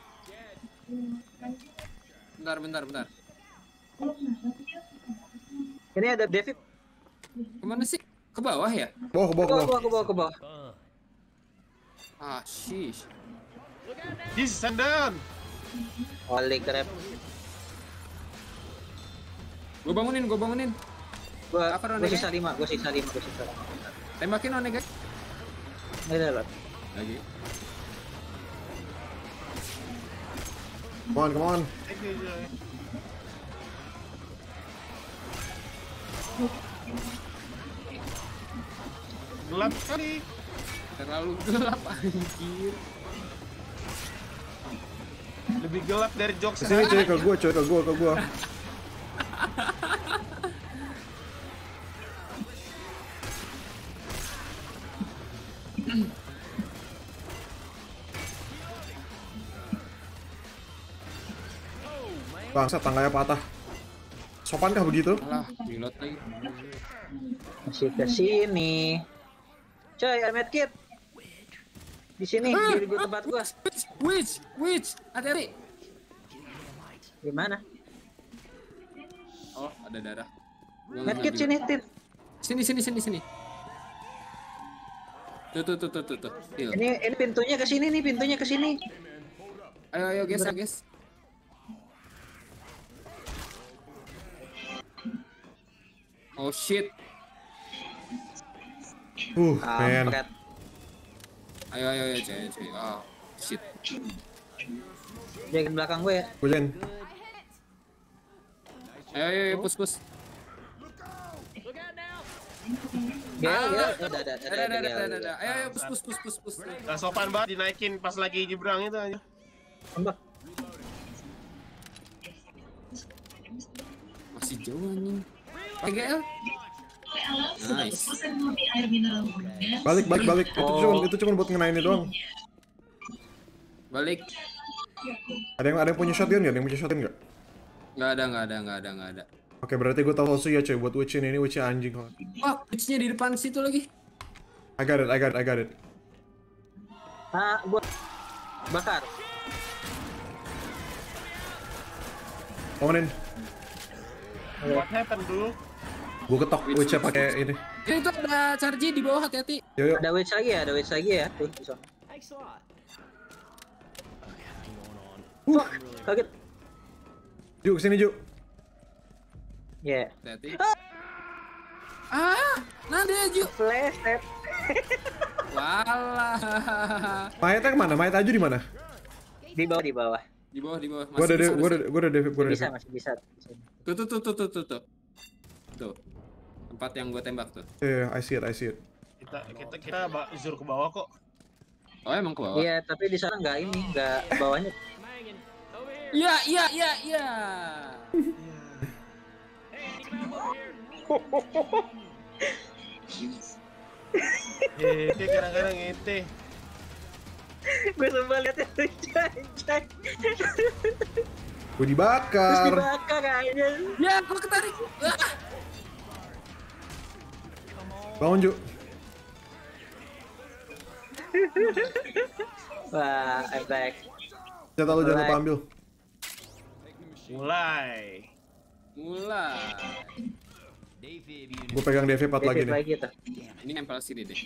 S2: Bentar.
S7: Ini ada David.
S2: Kemana sih? Ke bawah ya?
S4: Ke bawah.
S2: Ah, sheesh.
S3: He's sundown.
S7: Holy crap.
S2: Gua bangunin.
S7: Gue sisa 5.
S2: Tembakin one guys.
S7: Ini loh.
S2: Lagi.
S4: Come on.
S3: Thank you, Joy. Gelap sekali.
S2: Terlalu gelap anjir.
S3: Lebih gelap dari jokes.
S4: Sini cuy, ke gua. Bangsat, tangganya patah. Sopankah begitu?
S2: Alah, reload lagi.
S7: Masih ke sini. Coy, medkit. Di sini, di tempat gua.
S2: Witch. Hati-hati.
S7: Di mana?
S2: Oh, ada darah. Gua
S7: Medkit
S2: ngambil.
S7: sini, Tin.
S2: Sini. Tuh. Heal.
S7: Ini pintunya ke sini nih, pintunya ke sini.
S2: Ayo guys. Oh shit.
S4: Man.
S7: Kampret.
S2: Ayo cuy. Oh shit.
S7: Jaga belakang gue ya.
S4: Hujan.
S2: Ayo push.
S7: Ada.
S2: Ayo push.
S3: Gak sopan banget dinaikin pas lagi nyebrang itu aja.
S7: Tembak.
S2: Masih jauh anjing. PGL. Nice.
S4: Balik. Itu cuma buat ngenain itu doang.
S2: Balik.
S4: Ada yang punya shotgun nggak?
S2: Nggak ada.
S4: Oke, berarti gue tahu solusinya coy buat witch ini witch anjing.
S2: Oh, witch-nya di depan situ lagi.
S4: I got it.
S7: Gua bakar.
S4: Komenin.
S3: What happened dulu?
S4: Gue ketok witch-nya pakai ini.
S2: Itu ada charge di bawah, hati-hati.
S4: Yo.
S7: Ada witch lagi ya. Tuh, di sana.
S5: Thanks a lot.
S7: Fuck, kaget.
S4: Kesini Ju.
S7: Ya.
S2: Hati-hati. Nanti aja.
S7: Flash tap.
S2: Walah.
S4: Mayatnya kemana? Mayat Aju di mana?
S7: Di bawah.
S2: Di bawah.
S4: Gue udah David.
S7: Masih bisa.
S2: Tuh. Tuh. Tempat yang gue tembak tuh.
S4: Yeah, I see it.
S3: Kita zur ke bawah kok.
S2: Oh, emang ke bawah?
S7: Iya, tapi di sana nggak bawahnya.
S2: Iya.
S3: Ete kadang-kadang ete.
S7: Gue sempat lihat itu Jack.
S4: Gue
S7: Terus
S4: dibakar.
S7: dibakar aja.
S2: Ya, gue ketarik.
S4: Bangun Ju.
S7: Wah, I'm back.
S4: Jatah lu jangan lupa ambil.
S3: Mulai.
S4: Gue pegang DV 4 lagi
S7: David
S4: nih.
S7: lagi tuh.
S2: Ini nempel sini deh.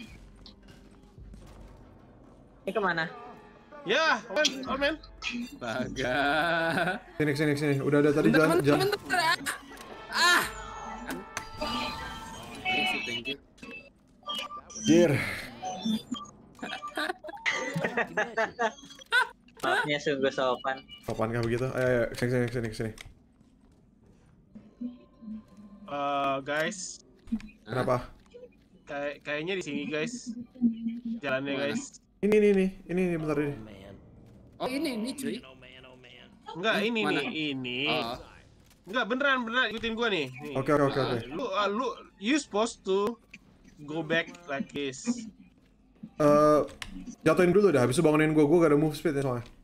S7: Ini kemana?
S3: Ya, Omen.
S2: Baga.
S4: Sini. Udah tadi jalan.
S2: Thank you.
S4: Jir.
S7: Maafnya sungguh sopan.
S4: Sopan kah begitu? Ayo, sini.
S3: Guys,
S4: Kenapa?
S3: kayaknya di sini guys. Jalannya
S2: Mana?
S3: guys.
S4: Ini bentar ini.
S2: Oh ini cuy.
S3: Enggak, ini
S2: Mana?
S3: nih, ini.
S2: Oh.
S3: Enggak, beneran ikutin gua nih. Nih.
S4: Oke.
S3: You supposed to go back like this.
S4: Jatuhin dulu dah, habis itu bangunin gue gak ada move speed ya soalnya.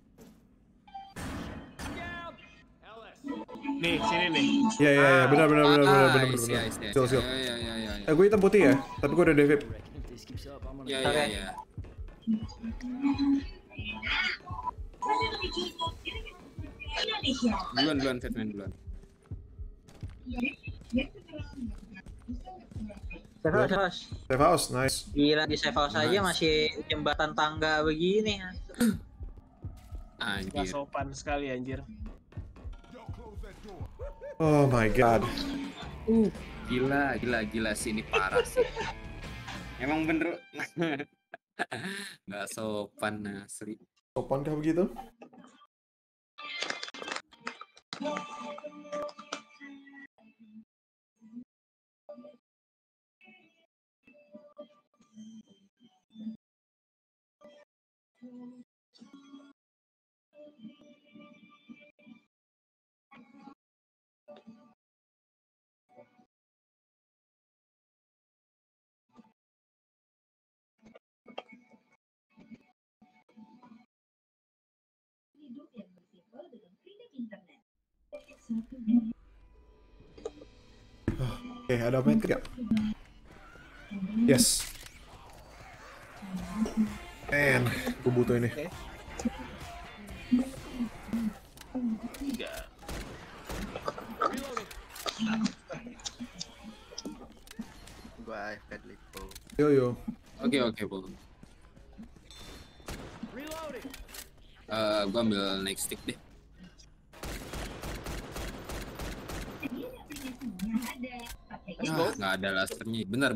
S3: Nih, sini nih.
S4: Iya, benar.
S2: I see.
S4: Sil.
S2: Ya.
S4: Gue hitam putih ya, tapi gue udah DV.
S2: Ya. Duluan, Fatman duluan.
S7: Terus.
S4: Safe house, nice.
S7: Gila di safe house aja
S2: Nice.
S7: masih jembatan tangga begini.
S3: Gak
S2: Anjir.
S3: sopan sekali anjir.
S4: Oh my god.
S2: Gila sih ini parah sih. Emang bener nggak sopan asli.
S4: Sopan kah begitu? Oke, ada medkit gak? Yes. Man, gue butuh ini.
S8: Bye, Fedlipo.
S4: Yo.
S2: Oke, Bu. Gua ambil next stick deh. Nggak ada lasernya. Bentar.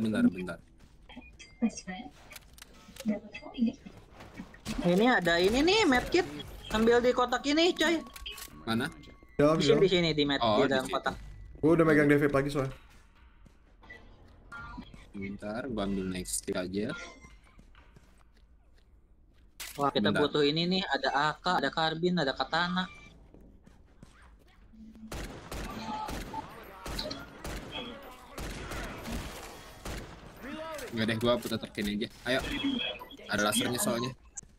S7: Ini ada ini nih medkit. Ambil di kotak ini, coy.
S2: Mana?
S4: Dalam.
S7: Di sini di
S2: Oh,
S7: di dalam
S2: di situ.
S7: kotak.
S4: Gue udah megang DV lagi soalnya.
S2: Bentar, gua ambil next stick aja.
S7: Wah, kita
S2: Bentar.
S7: butuh ini nih, ada AK, ada karbin, ada katana.
S2: Nggak deh, gua putar-putar aja. Ayo. Ada lasernya soalnya.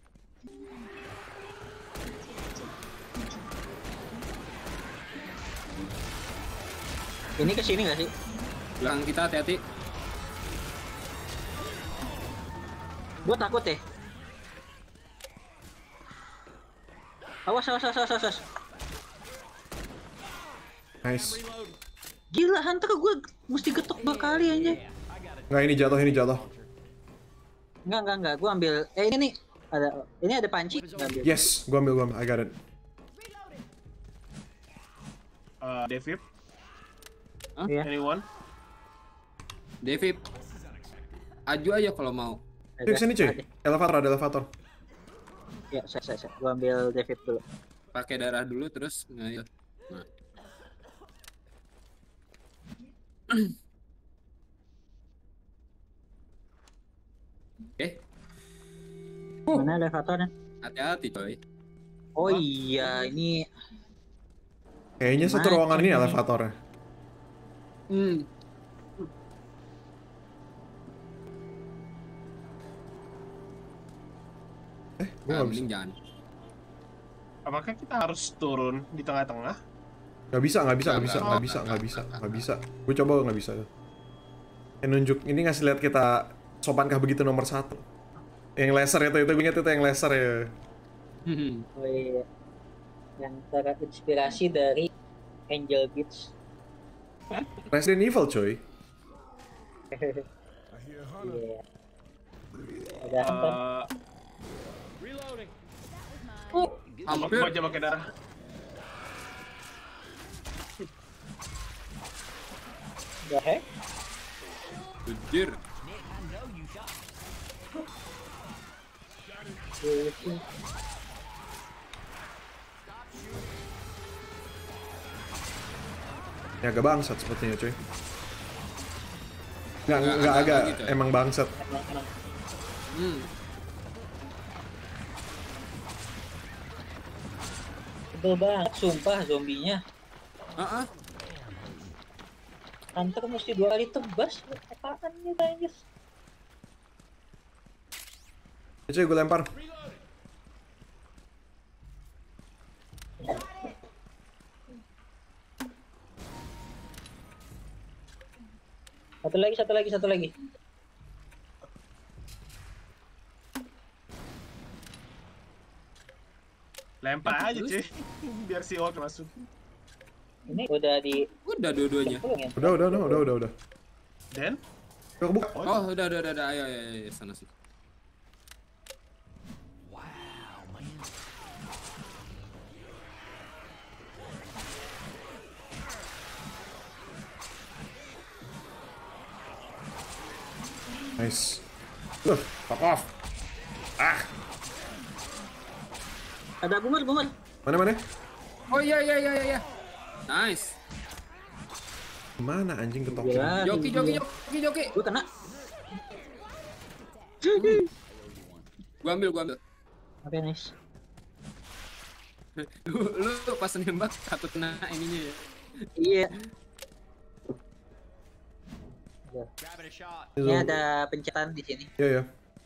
S7: Ini ke sini nggak sih?
S2: Belakang kita hati-hati.
S7: Gua takut ya. Awas.
S4: Nice.
S7: Gila, Hunter gue mesti getok 2 kali aja.
S4: Nggak, ini jatuh.
S7: Enggak. Gue ambil. Ini nih. Ini ada panci. Gua ambil.
S4: Yes, gue ambil. I got it.
S3: David,
S7: Iya.
S3: anyone?
S2: Devip. Aju aja kalau mau.
S4: Yuk sini cuy. Ada elevator.
S7: Ya, saya. Gue ambil David dulu.
S2: Pakai darah dulu terus ngayo. Nah. Oke,
S7: Mana elevatornya?
S2: hati-hati coy.
S7: Oh iya, ini
S4: Kayaknya satu
S7: Macet
S4: ruangan ini
S7: nih.
S4: elevatornya. Gue nggak bisa.
S2: Mending jangan.
S3: Apakah kita harus turun di tengah-tengah?
S4: Nggak bisa.
S2: Nggak bisa.
S4: Gue coba nggak bisa. Yang nunjuk ini ngasih lihat kita sopankah begitu nomor 1. Yang laser itu gue inget itu yang laser ya.
S7: Oh iya. Yang terinspirasi dari Angel Beats.
S4: Resident Evil coy.
S7: Iya. Ada apa?
S2: Hampir.
S3: Gua aja pakai darah.
S7: The heck?
S2: Anjir.
S4: Ya agak bangsat sepertinya coy. Nggak
S2: Agak
S4: agak,
S2: gitu ya?
S4: emang bangsat.
S7: Emang. Tebel banget, sumpah zombinya.
S2: Heeh.
S7: Hunter mesti 2 kali tebas. Apaan nih guys?
S4: Ya coy, gue lempar.
S7: Satu lagi.
S3: Lempar aja cuy. Biar si Hulk masuk.
S7: Ini udah di
S2: Udah dua-duanya.
S7: ya?
S4: Udah.
S3: Dan
S4: Gue kebuka.
S2: Oh, udah. Ayo, sana sih.
S4: Nice. Fuck off.
S7: Ada bumer.
S4: Mana?
S2: Oh iya. Nice.
S4: Mana anjing ketok?
S7: Gila.
S2: Joki.
S7: Gue kena.
S2: Gua ambil.
S7: Oke, nice.
S2: Lu pas nembak takut kena ininya ya.
S7: Iya.
S5: Grabbing a shot.
S7: Ini ada pencetan di sini.
S4: Iya.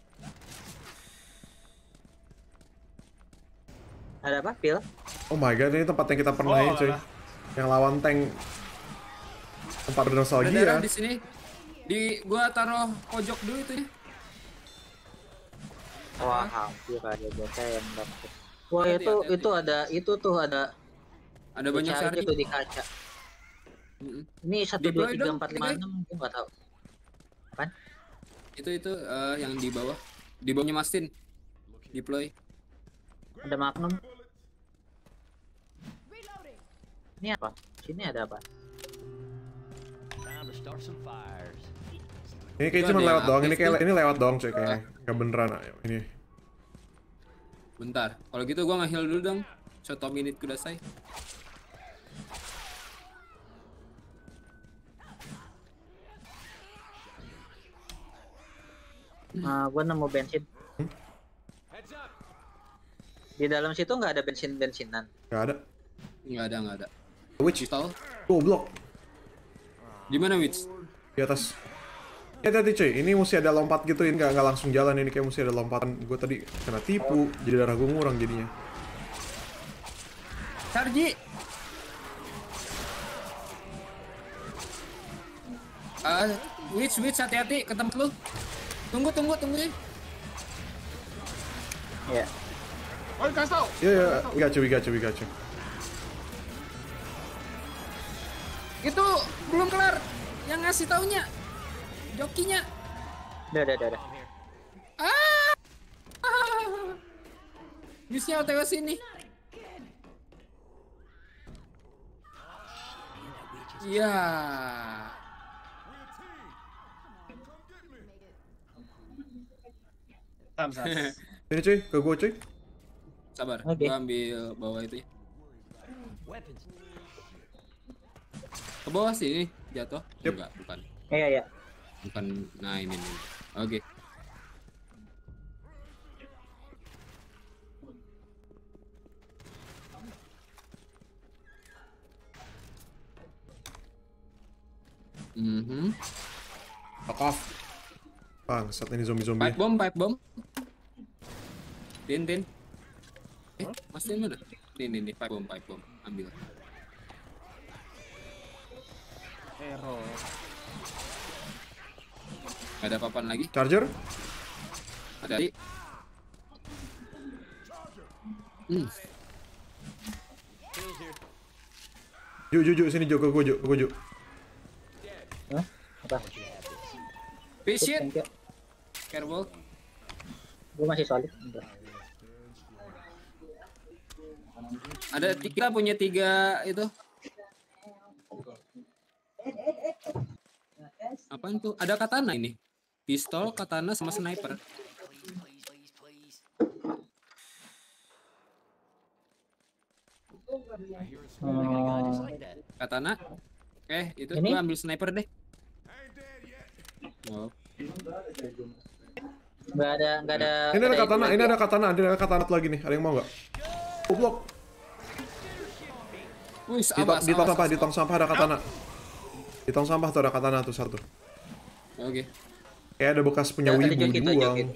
S7: Ada apa? Pil?
S4: Oh my god, ini tempat yang kita pernah ya coy.
S3: alah.
S4: Yang lawan tank. Tempat
S2: Ada
S4: bernostalgia.
S2: darah di sini. Gua taruh pojok dulu itu ya.
S7: Wah, hampir aja gue yang dapet. Wah,
S2: Hati-hati.
S7: itu ada
S2: Ada banyak
S7: charge
S2: charge.
S7: tuh di kaca. Ini 1 2
S2: Deploy
S7: 3
S2: dong,
S7: 4 5 6 gue nggak tahu. Apaan?
S2: Itu yang di bawah. Di bawahnya Mastin. Deploy.
S7: Ada Magnum. Ini apa? Sini ada apa?
S5: Time to start some fires.
S4: Ini kayak
S2: Itu
S4: cuma
S2: ada
S4: lewat doang.
S2: aktif
S4: Ini lewat doang coy kayaknya. Gak beneran ayo ini.
S2: Bentar. Kalau gitu gua nge-heal dulu dong. Shoto minute kudasai.
S7: Nah, gue nemu bensin. Di dalam situ nggak ada bensinan.
S4: Gak ada.
S2: Nggak ada.
S4: Witch.
S2: Pistol.
S4: Goblok.
S2: Di mana Witch?
S4: Di atas. Ya tadi cuy, ini mesti ada lompat gitu, ini nggak langsung jalan, ini kayak mesti ada lompatan. Gue tadi kena tipu, jadi darah gue ngurang jadinya.
S2: Sarji. Witch hati-hati ke tempat lu. Tunggu ya.
S7: Ya.
S3: Oh, kasih tau.
S4: Iya, gacu.
S2: Itu belum kelar. Yang ngasih taunya. Jokinya.
S7: Udah.
S2: Newsnya OTW sini. Iya.
S3: Sam.
S4: Ini cuy, ke gue cuy.
S2: Sabar,
S7: Oke.
S2: gua ambil bawah itu ya.
S5: Weapons.
S2: Ke bawah sih, jatuh.
S4: Yep.
S2: Enggak, bukan.
S7: Iya.
S2: Bukan. Nah, ini. Oke.
S4: Fuck off. Bangsat ini zombie-zombie.
S2: Pipe bomb. Tin. Mas Tin mana? Nih, pipe bomb. Ambil.
S3: Error.
S2: Ada papan lagi?
S4: Charger?
S2: Ada.
S4: Ju, sini Ju, ke gua Ju.
S1: Hah? Apa?
S2: Fish it.
S1: Thank you.
S2: Careful.
S1: Gue masih solid. Bentar.
S2: Kita punya 3 itu. Apaan tuh? Ada katana ini. Pistol, katana, sama sniper. Katana. Itu
S1: Ini?
S2: gua ambil sniper deh. Oh.
S7: Nggak ada.
S4: Ini ada katana,
S7: itu
S4: ini
S7: lagi.
S4: ada katana, ada katana lagi nih. Ada yang mau nggak? Goblok.
S2: Wih,
S4: Di tong sampah ada katana. Di tong sampah tuh ada katana tuh satu.
S2: Oke.
S4: Kayak ada bekas punya
S7: Ada
S4: wibu
S7: joki tuh,
S4: doang.
S7: joki.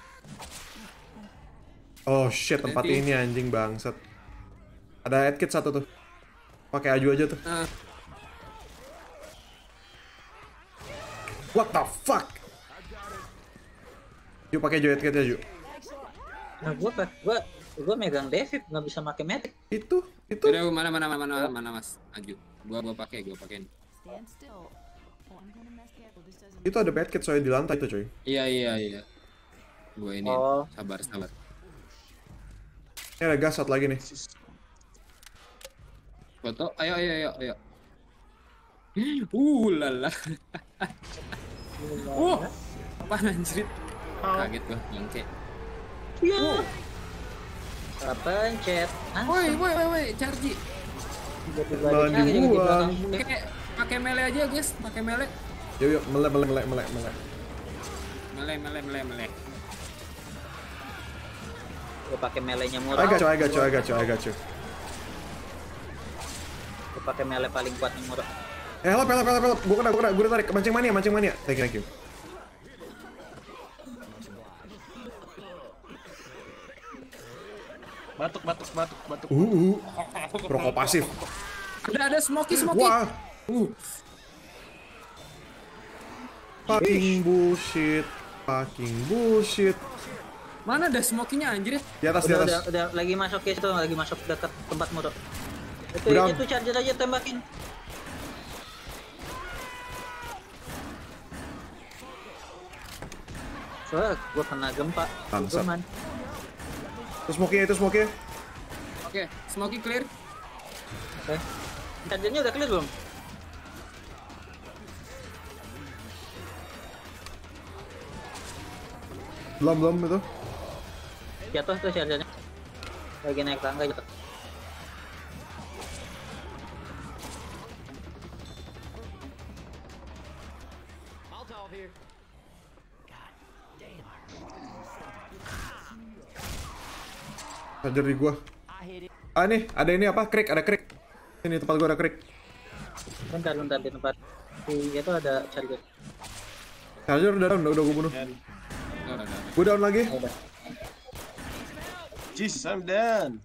S4: Oh shit, tempat
S2: Nanti.
S4: ini anjing bangsat. Ada headkit satu tuh. Pakai aju aja tuh. What the fuck? Yuk pakai jo headkit aja, Ju.
S7: Nah, gua megang Devip nggak bisa pakai metik.
S4: Itu.
S2: Udah, mana Mas? Aju. Gua pakein.
S6: Stand still. Oh, I'm gonna mess careful. This doesn't.
S4: Itu ada headkit soalnya di lantai tuh, coy.
S2: Iya. Gua ini.
S7: Oh.
S2: Sabar.
S4: Ini ada gas satu lagi nih.
S2: Foto. Ayo. Lala. Apaan anjir? Kaget gua, bangke.
S7: Iya. Pencet.
S2: Woi, charge.
S7: Tiba-tiba
S4: Malah
S7: dicari di
S4: dibuang.
S7: belakang.
S2: Pakai melee aja, guys. Pakai melee.
S4: Yuk, melek.
S2: Melee.
S7: Gua pakai melenya murah.
S4: I got you.
S7: Gua pakai mele paling kuat yang murah.
S4: Help. Gua kena. Gua tarik. Mancing mania. Thank you.
S3: Batuk.
S4: Rokok pasif.
S2: Ada smoky.
S4: Wah. Fucking bullshit.
S2: Mana ada smokinya anjir?
S4: Di atas.
S7: Udah lagi masuk ke situ, lagi masuk dekat tempat murah.
S4: Udah.
S7: Itu charger aja tembakin. Soalnya gua kena gempa.
S4: Bangsat.
S7: Cuman.
S4: Itu smoky.
S2: Oke, smoky clear.
S7: Oke. Chargernya udah clear belum?
S4: Belum itu.
S7: Jatuh tuh chargernya. Lagi naik tangga jatuh.
S4: Charger di gua. Nih, ada ini apa? Ada crack. Ini tempat gua ada crack.
S7: Bentar di tempat. Itu ada charger.
S4: Charger udah down, udah gua bunuh. Gua down lagi.
S7: Udah.
S3: Jesus, I'm done.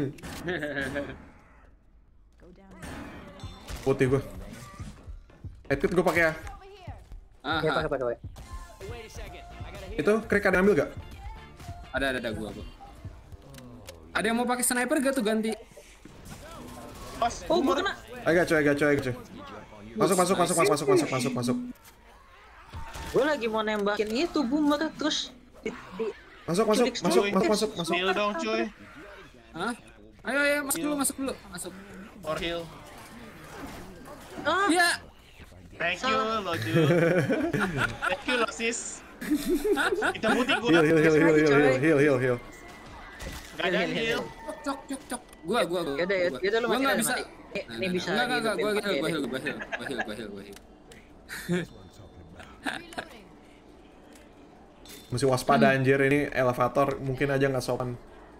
S6: Go down.
S4: Putih gua. Headkit gua pakai ya.
S7: Ya pakai.
S4: Itu crack ada ambil gak?
S2: Ada gua. Ada yang mau pakai sniper gak tuh ganti?
S3: Pas.
S7: Oh, gua kena.
S4: I got you. Masuk.
S7: Gua lagi mau nembakin itu boomer terus
S4: Masuk.
S3: Heal dong, cuy.
S2: Hah? Ayo, masuk dulu.
S3: Or heal.
S7: Ah,
S2: Iya.
S3: Thank you, lo cuy. Thank you, lo sis. Kita putih gua.
S4: Heal.
S3: Gak ada heal.
S2: Cok. Gua.
S7: Yaudah lu
S2: Gua
S7: masih
S2: nggak
S7: ada
S2: bisa.
S7: mati. Ini bisa.
S2: Enggak, gua
S7: hidupin pakai
S2: heal.
S4: Mesti waspada anjir, ini elevator mungkin aja nggak sopan.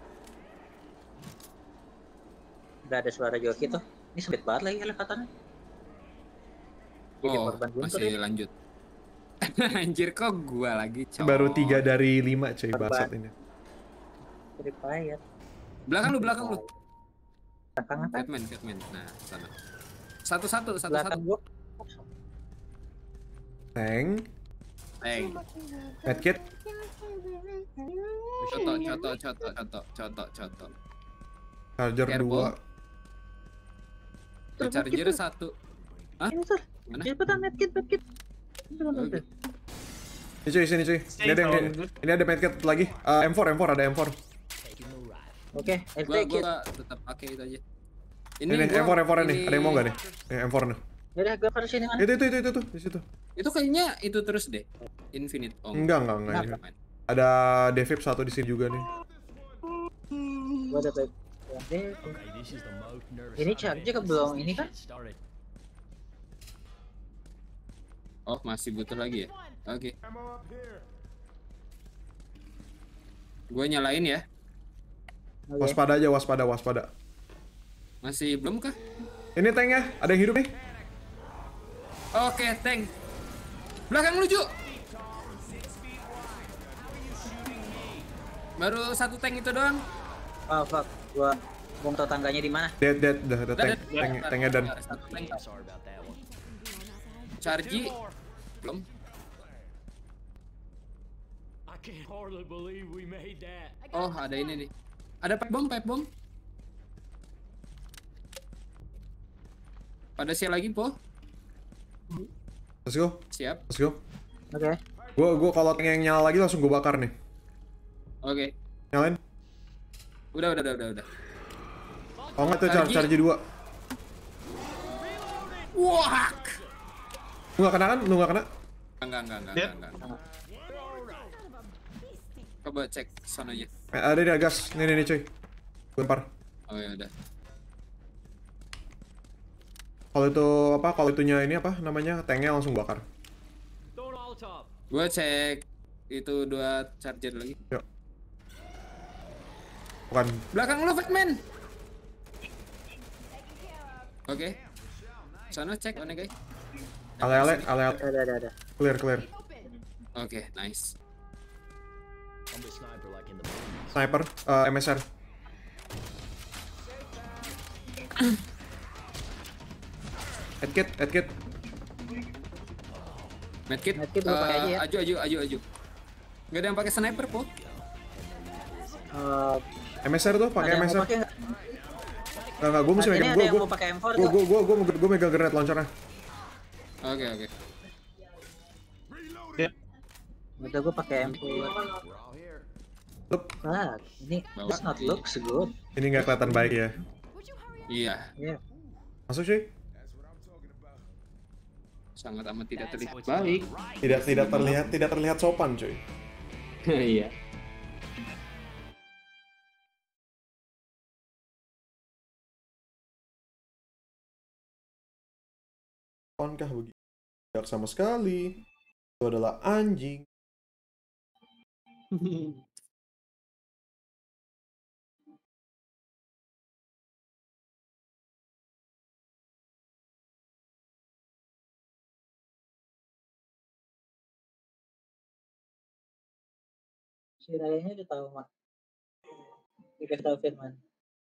S7: Udah ada suara joki tuh. Ini sempit banget lagi elevatornya. Jadi korban guntur
S2: masih
S7: ya.
S2: lanjut. Anjir kok gua lagi cowok.
S4: Baru 3 dari 5 cuy bangsat ini.
S7: Jadi payet.
S2: Belakang lu.
S7: Belakang apa?
S2: Catman. Nah, sana. Satu.
S7: Belakang gua.
S4: Tank, medkit.
S2: Coto.
S4: Charger
S2: Careful.
S4: 2.
S2: Charger 1. Hah?
S7: Ini Sar.
S2: Mana?
S7: Cepetan medkit.
S2: Oke.
S4: Ini cuy, sini cuy. Ini ada ini ada medkit lagi. M4 ada M4.
S7: Oke,
S2: Gua
S7: medkit.
S2: tetap pakai itu aja.
S4: Ini M4 nih. Ada yang mau enggak nih? M4 nih.
S7: Yaudah, gue harus ini mana?
S4: Itu di situ.
S2: Itu kayaknya itu terus deh. Infinite. Oh,
S4: Enggak.
S2: Kenapa?
S4: Ada Devip 1 di sini juga nih.
S7: Gue ada baik. Ini charger belum ini kan?
S2: Oh, masih butuh lagi ya? Oke. Gue nyalain ya.
S7: Oke.
S4: Waspada aja, waspada.
S2: Masih belum kah?
S4: Ini tank ya, ada yang hidup nih.
S2: Oke, tank. Belakang lucu. Baru 1 tank itu doang.
S7: Oh fuck, gua belum tahu tangganya di mana.
S4: Dead, udah ada tanknya dan.
S2: Satu tank. Charge belum. Oh, ada ini nih. Ada pipe bomb. Pada sial lagi, Po.
S4: Let's go.
S2: Siap.
S7: Oke.
S4: Gua kalau tank yang nyala lagi langsung gua bakar nih.
S2: Oke.
S4: Nyalain.
S2: Udah.
S4: Oh enggak tuh charge 2.
S2: Wah.
S4: Lu nggak kena kan? Lu nggak kena?
S2: Enggak. Coba cek sana aja.
S4: Ada di gas. Nih cuy. Gue lempar.
S2: Oh ya udah.
S4: Kalau itu apa? Kalau itunya ini apa namanya? Tanknya langsung bakar.
S2: Gua cek itu 2 charger lagi.
S4: Yuk. Bukan.
S2: Belakang lu, Fatman. Oke. Sana cek mana, guys?
S4: Ale.
S7: Ada.
S4: Clear.
S2: Oke, nice.
S4: Sniper, MSR. Headkit.
S2: Medkit.
S7: Medkit gua pakai aja ya.
S2: Aju. Gak ada yang pakai sniper, Po.
S4: MSR tuh, pakai
S7: Ada yang mau
S4: MSR.
S7: pakai nggak?
S4: Enggak, gue mesti
S7: Ini
S4: megang
S7: ada yang mau pakai M4 tuh.
S4: gue megang grenade launchernya.
S2: Oke.
S7: Udah gue pakai M4.
S4: Lup,
S7: Ah, ini does not looks good.
S4: ini nggak kelihatan baik ya.
S2: Iya,
S7: Iya.
S4: Masuk cuy.
S2: sangat amat tidak terlihat baik.
S4: Tidak terlihat sopan cuy.
S2: Iya.
S4: Sopankah begitu? Tidak sama sekali. Itu adalah anjing.
S7: Si Rayanya udah tahu mah. Dikasih tahu Firman.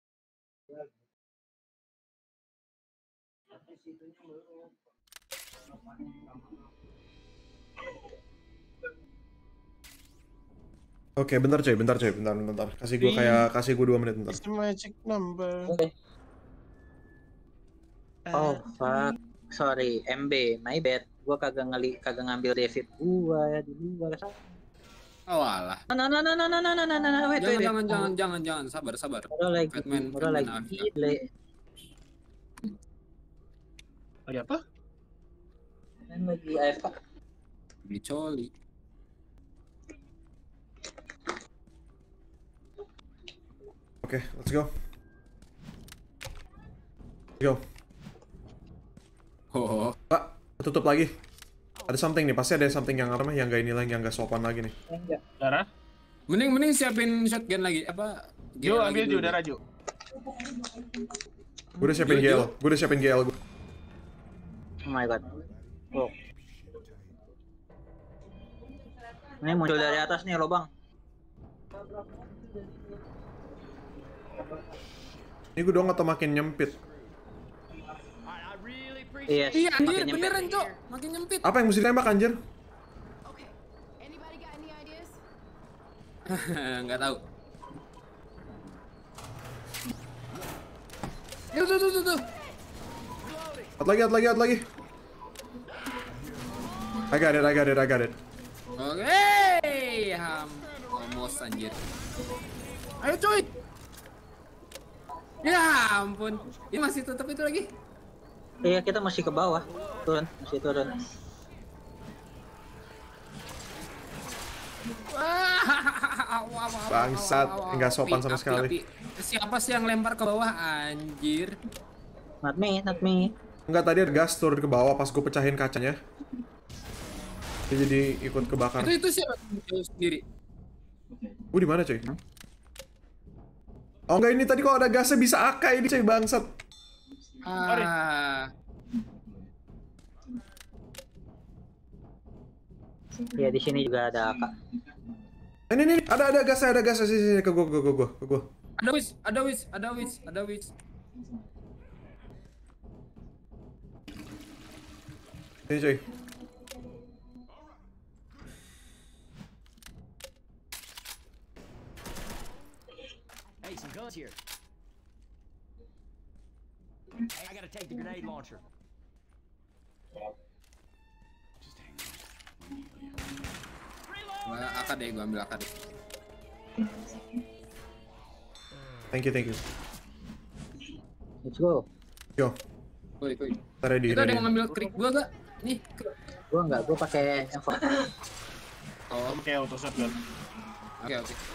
S4: Oke, bentar. Kasih gue 2 menit bentar.
S3: It's the magic number.
S7: Oke. Oh fuck. Sorry, MB, my bad. Gua kagak ngambil David gua ya di luar.
S2: Oh alah.
S7: Wait.
S2: Jangan. Sabar.
S7: Udah
S2: Batman
S7: lagi.
S2: AFK.
S7: Gile.
S3: Ada apa?
S7: Main lagi AFK.
S2: Dicoli.
S4: Oke, let's go. Go.
S2: Oh.
S4: Pak, tutup lagi. Ada something nih, pasti ada something yang apa yang gak ini lagi, yang gak sopan lagi nih.
S7: Enggak.
S3: Darah?
S2: Mending siapin shotgun lagi. Apa?
S3: Jo,
S2: GL
S3: ambil
S2: lagi
S3: Jo,
S2: dulu.
S3: darah Jo.
S4: Gue udah siapin
S2: Jo.
S4: GL.
S7: Oh my god. Oh. Ini muncul dari atas nih lobang.
S4: Ini gue doang atau makin nyempit?
S7: Yes,
S2: Iya, anjir,
S7: makin nyempit.
S2: beneran, Cok. Makin nyempit.
S4: Apa yang mesti tembak anjir?
S6: Okay. Anybody got any ideas?
S2: Nggak tahu. Tuh.
S4: Out lagi. I got it.
S2: Oke, almost anjir. Ayo cuy. Ya ampun, ini masih tetap itu lagi.
S7: Iya, kita masih ke bawah. Masih turun.
S4: Bangsat, nggak sopan sama sekali.
S2: Api. Siapa sih yang lempar ke bawah anjir?
S7: Not me.
S4: Enggak, tadi ada gas turun ke bawah pas gue pecahin kacanya. Dia jadi ikut kebakar.
S2: Itu siapa jauh sendiri?
S4: Di mana coy? Oh enggak, ini tadi kalau ada gasnya bisa AK ini coy, bangsat.
S7: Ya di sini juga ada AK.
S4: Ini ada gasnya sini ke gua.
S2: Ada wis.
S4: Ini coy.
S5: Hey, some guns here. Hey, I gotta take the grenade launcher.
S2: AK deh, gua ambil AK deh.
S4: Thank you.
S7: Let's go.
S4: Yo,
S2: Koi.
S4: ready.
S2: Itu ada yang ngambil krik gua gak? Nih.
S7: Gua enggak, gua pakai M4.
S2: Oh,
S3: Oke, auto shotgun.
S2: oke.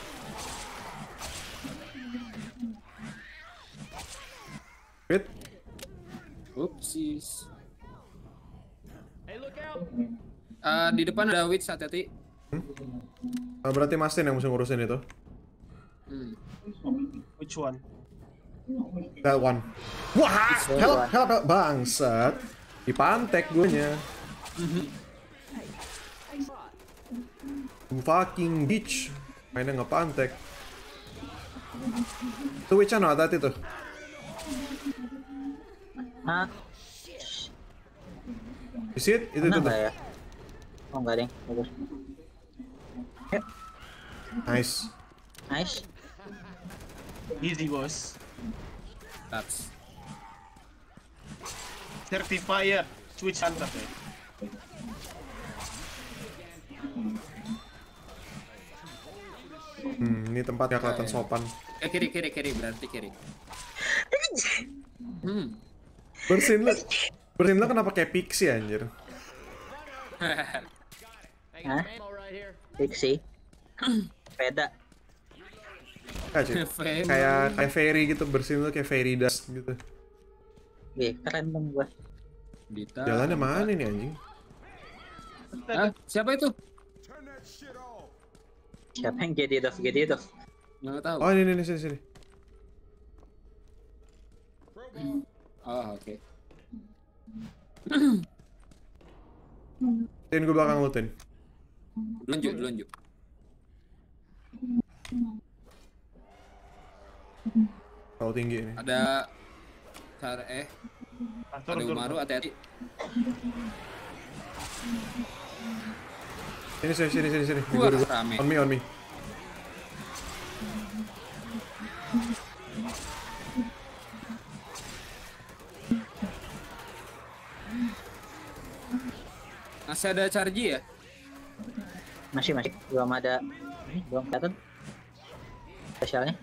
S4: Wait.
S2: Oopsies.
S5: Hey, look out!
S2: Di depan ada witch, hati-hati.
S4: Berarti Mastin yang mesti ngurusin itu.
S3: Which one?
S4: That one. Wah, help, bangsat. Dipantek guanya. You fucking bitch. Mainnya ngepantek. Tuh witch no, hati-hati tuh.
S7: Hah?
S4: Is it? Itu tuh.
S7: Ya? Oh enggak deh, bagus. Nice.
S3: Easy, bos.
S2: That's
S3: Certified Switch Hunter ya.
S4: Ini tempatnya kelihatan sopan.
S2: kiri berarti kiri.
S4: Bersin lo kenapa kayak pixie anjir?
S7: Hah? Pixie. Sepeda.
S4: Kayak fairy gitu, bersin lo kayak fairy dust gitu.
S7: Keren dong gua.
S4: Jalannya mana nih anjing?
S2: Siapa itu?
S7: Siapa yang get it off?
S2: Nggak tahu.
S4: Oh ini sini.
S2: Oh, oke.
S4: Tin gue belakang lu, Tin.
S2: Lunjuk.
S4: Kalau tinggi ini.
S2: Ada ada Umaru, hati-hati.
S4: Sini.
S2: Wah, rame.
S4: On me.
S2: Masih ada charge ya?
S7: Masih. Belum ada. Belum kelihatan. Spesialnya.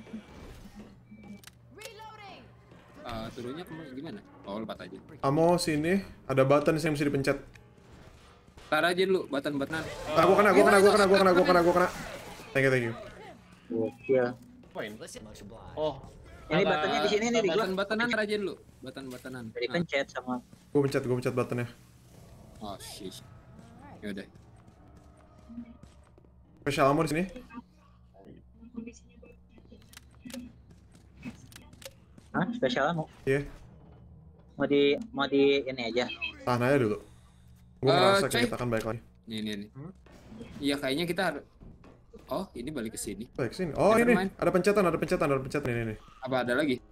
S2: Turunnya gimana? Oh, lompat aja.
S4: Amo sini, ada button yang mesti dipencet.
S2: Tar aja dulu, button-buttonan.
S4: Gua kena. Thank you.
S7: Gokil.
S3: Poin.
S5: Much obliged.
S3: Oh,
S7: Ini buttonnya di sini nih di gua.
S2: Button-buttonan tar aja dulu. Button-buttonan.
S7: Dari pencet sama.
S4: Gua pencet buttonnya.
S2: Oh, shit. Yaudah.
S4: Special ammo di sini.
S7: Hah? Spesial mau?
S4: Iya.
S7: Mau di ini aja.
S4: Tahan aja dulu. Gua ngerasa
S2: Coy.
S4: kita akan balik lagi.
S2: Nih. Iya, kayaknya kita harus. Oh, ini balik ke sini.
S4: Balik sini. Oh ini,
S2: Nevermind.
S4: ada pencetan ini.
S2: Apa ada lagi?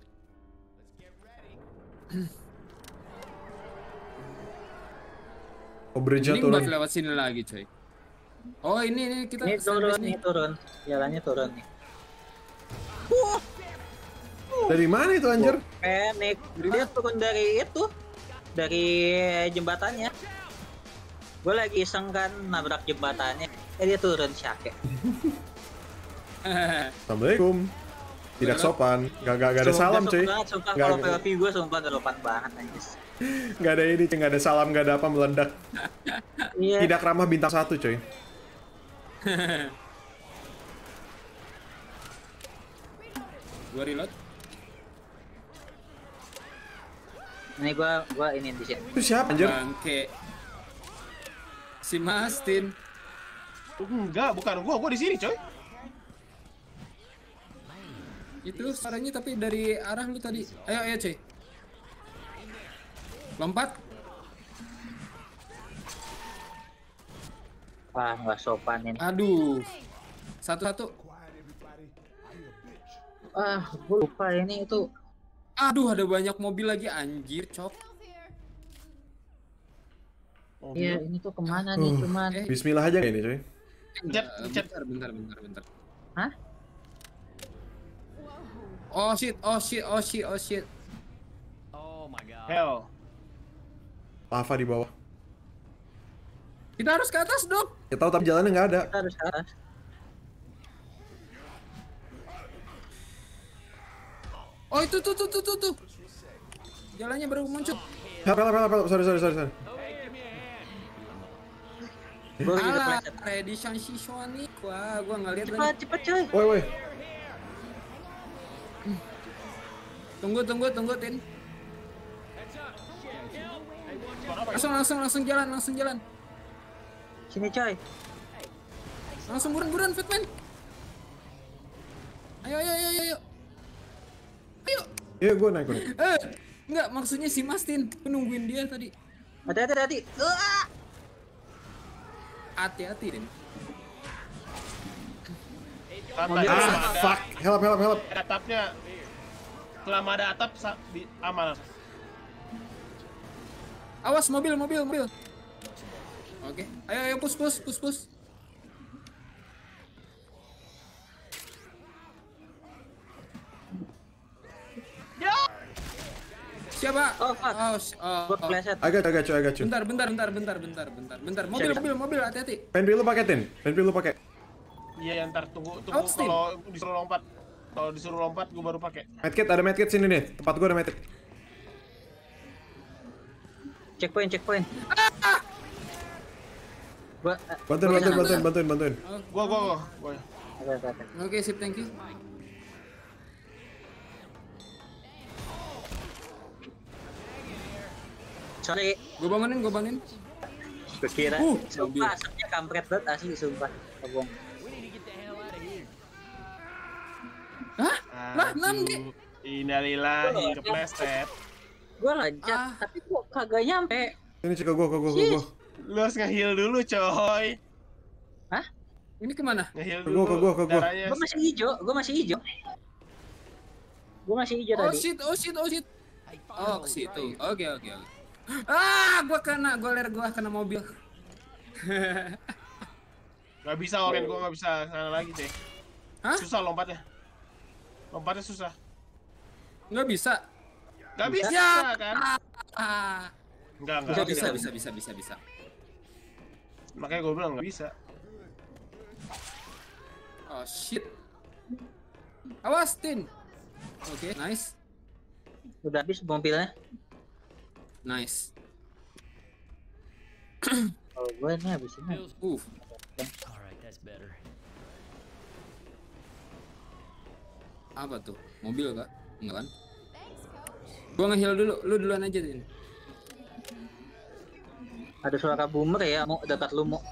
S4: Oh bridge-nya
S2: Ini
S4: turun.
S2: buat lewat sini lagi, coy. Oh, ini kita
S7: Ini turun. Jalannya turun nih.
S4: Dari mana itu anjir?
S7: Panik. Dia turun dari itu. Dari jembatannya. Gue lagi iseng kan nabrak jembatannya. Dia turun syake.
S4: Assalamualaikum. Tidak sopan. Gak ada salam cuy.
S7: Sumpah
S4: Nggak-
S7: kalau POV gue sumpah gak sopan banget anjir.
S4: Gak ada ini, gak ada salam, gak ada apa meledak.
S7: Iya.
S4: Tidak ramah bintang 1 cuy.
S2: Gua reload.
S7: Ini gua ini di sini.
S4: Itu siapa anjir?
S2: Bangke. Si Mastin.
S3: Enggak, bukan gua di sini, coy.
S2: Itu suaranya tapi dari arah lu tadi. Ayo cuy. Lompat.
S7: Wah, nggak sopan ini.
S2: Aduh. Satu-satu.
S7: Gue lupa ini itu.
S2: Aduh, ada banyak mobil lagi anjir, cok.
S7: Iya, ini tuh kemana nih cuman?
S4: Bismillah aja ini cuy.
S3: Pencet.
S2: Bentar.
S7: Hah?
S2: Oh shit.
S5: Oh my god.
S3: Hell.
S4: Lava di bawah.
S2: Kita harus ke atas dong.
S4: Ya tahu tapi jalannya nggak ada.
S7: Kita harus ke atas.
S2: Oh itu tuh. Jalannya baru muncul.
S4: Help. Sorry.
S7: Gue lagi
S2: Alah,
S7: kepleset.
S2: edition siswa nih. Wah, gua nggak lihat lagi.
S7: Cepet coy.
S4: Woi.
S2: Tunggu, Tin. Langsung jalan.
S7: Sini coy.
S2: Langsung buruan, Fatman. Ayo.
S4: Iya gue naik.
S2: Enggak, maksudnya si Mastin. Aku nungguin dia tadi.
S7: Hati-hati.
S2: Hati-hati, Tin.
S3: Santai.
S4: Fuck. Help.
S3: Atapnya. Selama ada atap aman.
S2: Awas mobil. Oke. Ayo push. Siapa?
S7: Oh, fuck. Gue kepleset.
S4: Agak cuy.
S2: Bentar. Mobil, hati-hati.
S4: Penpil lu pakai Tin.
S3: Iya, ntar tunggu
S2: Awas, Tin.
S3: kalau disuruh lompat. Kalau disuruh lompat gue baru pakai.
S4: Medkit, ada medkit sini nih. Tempat gue ada medkit.
S7: Checkpoint.
S4: Bantuin.
S3: Gua.
S2: Oke, sip, thank you.
S7: Sorry.
S2: Gue bangunin.
S7: Kira.
S2: mobil.
S7: Sumpah asapnya kampret banget asli sumpah. Kebong.
S2: Hah? Lah, 6D.
S3: Innalillahi kepleset.
S7: Gue lanjut, tapi kok kagak nyampe.
S4: Ini cek ke gue.
S3: Lu harus nge-heal dulu, coy.
S7: Hah?
S2: Ini kemana?
S3: Nge-heal
S4: Ke
S3: dulu.
S4: gua.
S3: Darahnya
S7: Gue masih hijau. Gue masih hijau
S2: Oh
S7: tadi.
S2: shit. Oh, ke situ. Oke. Gua kena mobil.
S3: Gak bisa Oren, gua gak bisa sana lagi deh.
S2: Hah?
S3: Susah lompatnya susah.
S2: Nggak bisa.
S3: Gak bisa
S2: Ya.
S3: kan? Enggak.
S2: Bisa.
S3: Makanya gue bilang gak bisa.
S2: Oh shit. Awas, Tin. Oke, nice.
S7: Udah habis mobilnya.
S2: Nice.
S7: Kalau gue ini habis ini.
S5: Alright, that's better.
S2: Apa tuh? Mobil kah? Enggak kan? Gua nge-heal dulu. Lu duluan aja, Tin.
S7: Ada suara boomer ya, mau dekat lu mau.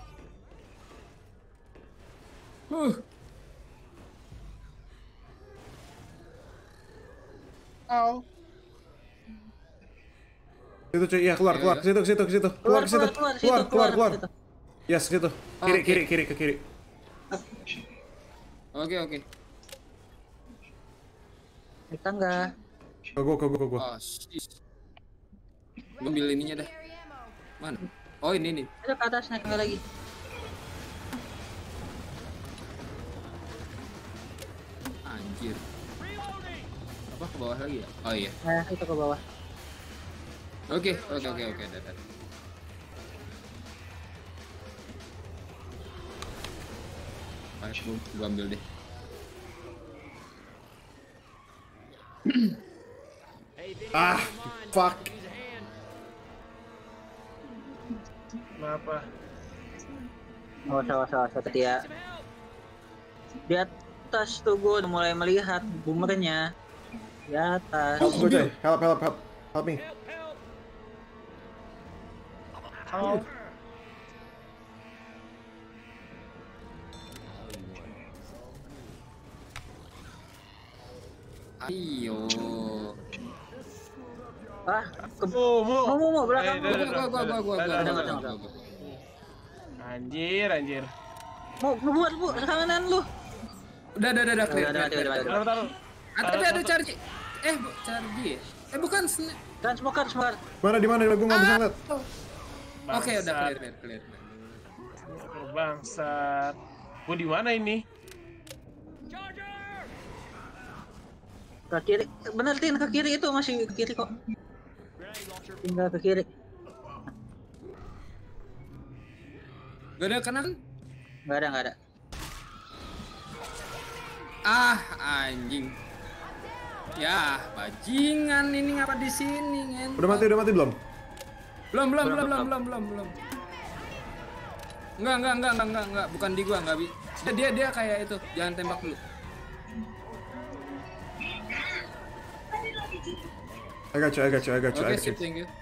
S3: Au.
S4: Situ cuy, iya keluar. Ke situ. Keluar. Yes, situ. Kiri, ke kiri.
S2: Oke.
S7: Naik tangga.
S4: Ke gua.
S2: Oh shit. Gua ambil ininya dah. Mana? Oh ini.
S7: Ada ke atas naik tangga lagi.
S2: Anjir. Apa ke bawah lagi ya? Oh iya.
S7: Nah, itu ke bawah.
S2: Oke, dadah. Ayo, gua ambil deh.
S4: Ah, fuck.
S3: Kenapa?
S7: Oh, salah tadi ya. Di atas tuh gue udah mulai melihat boomernya. Di atas.
S4: Help gue coy, help me.
S3: Oh,
S2: Ayo.
S7: Ah,
S3: mau
S7: belakang.
S2: Gua.
S3: Anjir.
S7: Mau buat bu, kanan lu.
S2: Udah clear.
S3: Taruh.
S2: Ada charge. Charge. Bukan
S7: Kan smoker.
S4: Mana di mana? Gue nggak bisa ngeliat.
S2: Oke, udah clear.
S3: Bangsat. Gua di mana ini?
S7: Ke kiri. Bener Tin, ke kiri itu masih ke kiri kok. Tinggal ke kiri.
S2: Gak ada kanan?
S7: Nggak ada.
S2: Ah, anjing. Ya, bajingan ini ngapa di sini, ngen?
S4: Udah mati belum?
S2: Belum. Enggak, bukan di gua, enggak bisa. Dia kayak itu, jangan tembak dulu.
S4: I got you.
S2: Oke, sip, thank you.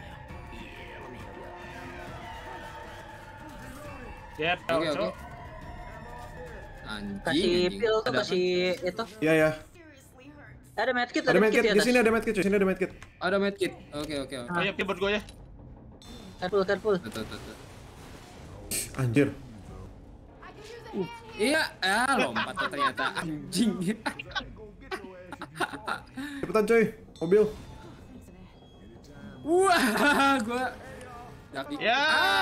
S3: Get out,
S2: Oke.
S3: Cok.
S2: Anjing.
S7: Kasih pil tuh,
S2: Ada
S7: kasih itu.
S4: Iya.
S7: Ada medkit,
S4: Ada medkit
S7: di
S4: di
S7: atas.
S4: sini, ada medkit coy. Sini ada medkit.
S2: apa? Ada medkit. Oke.
S3: Oh iya, buat gua ya.
S7: Careful.
S2: Tuh.
S4: Anjir.
S2: Iya, lompat tuh ternyata anjing.
S4: Cepetan coy, mobil.
S2: Wah, gua
S3: Ya.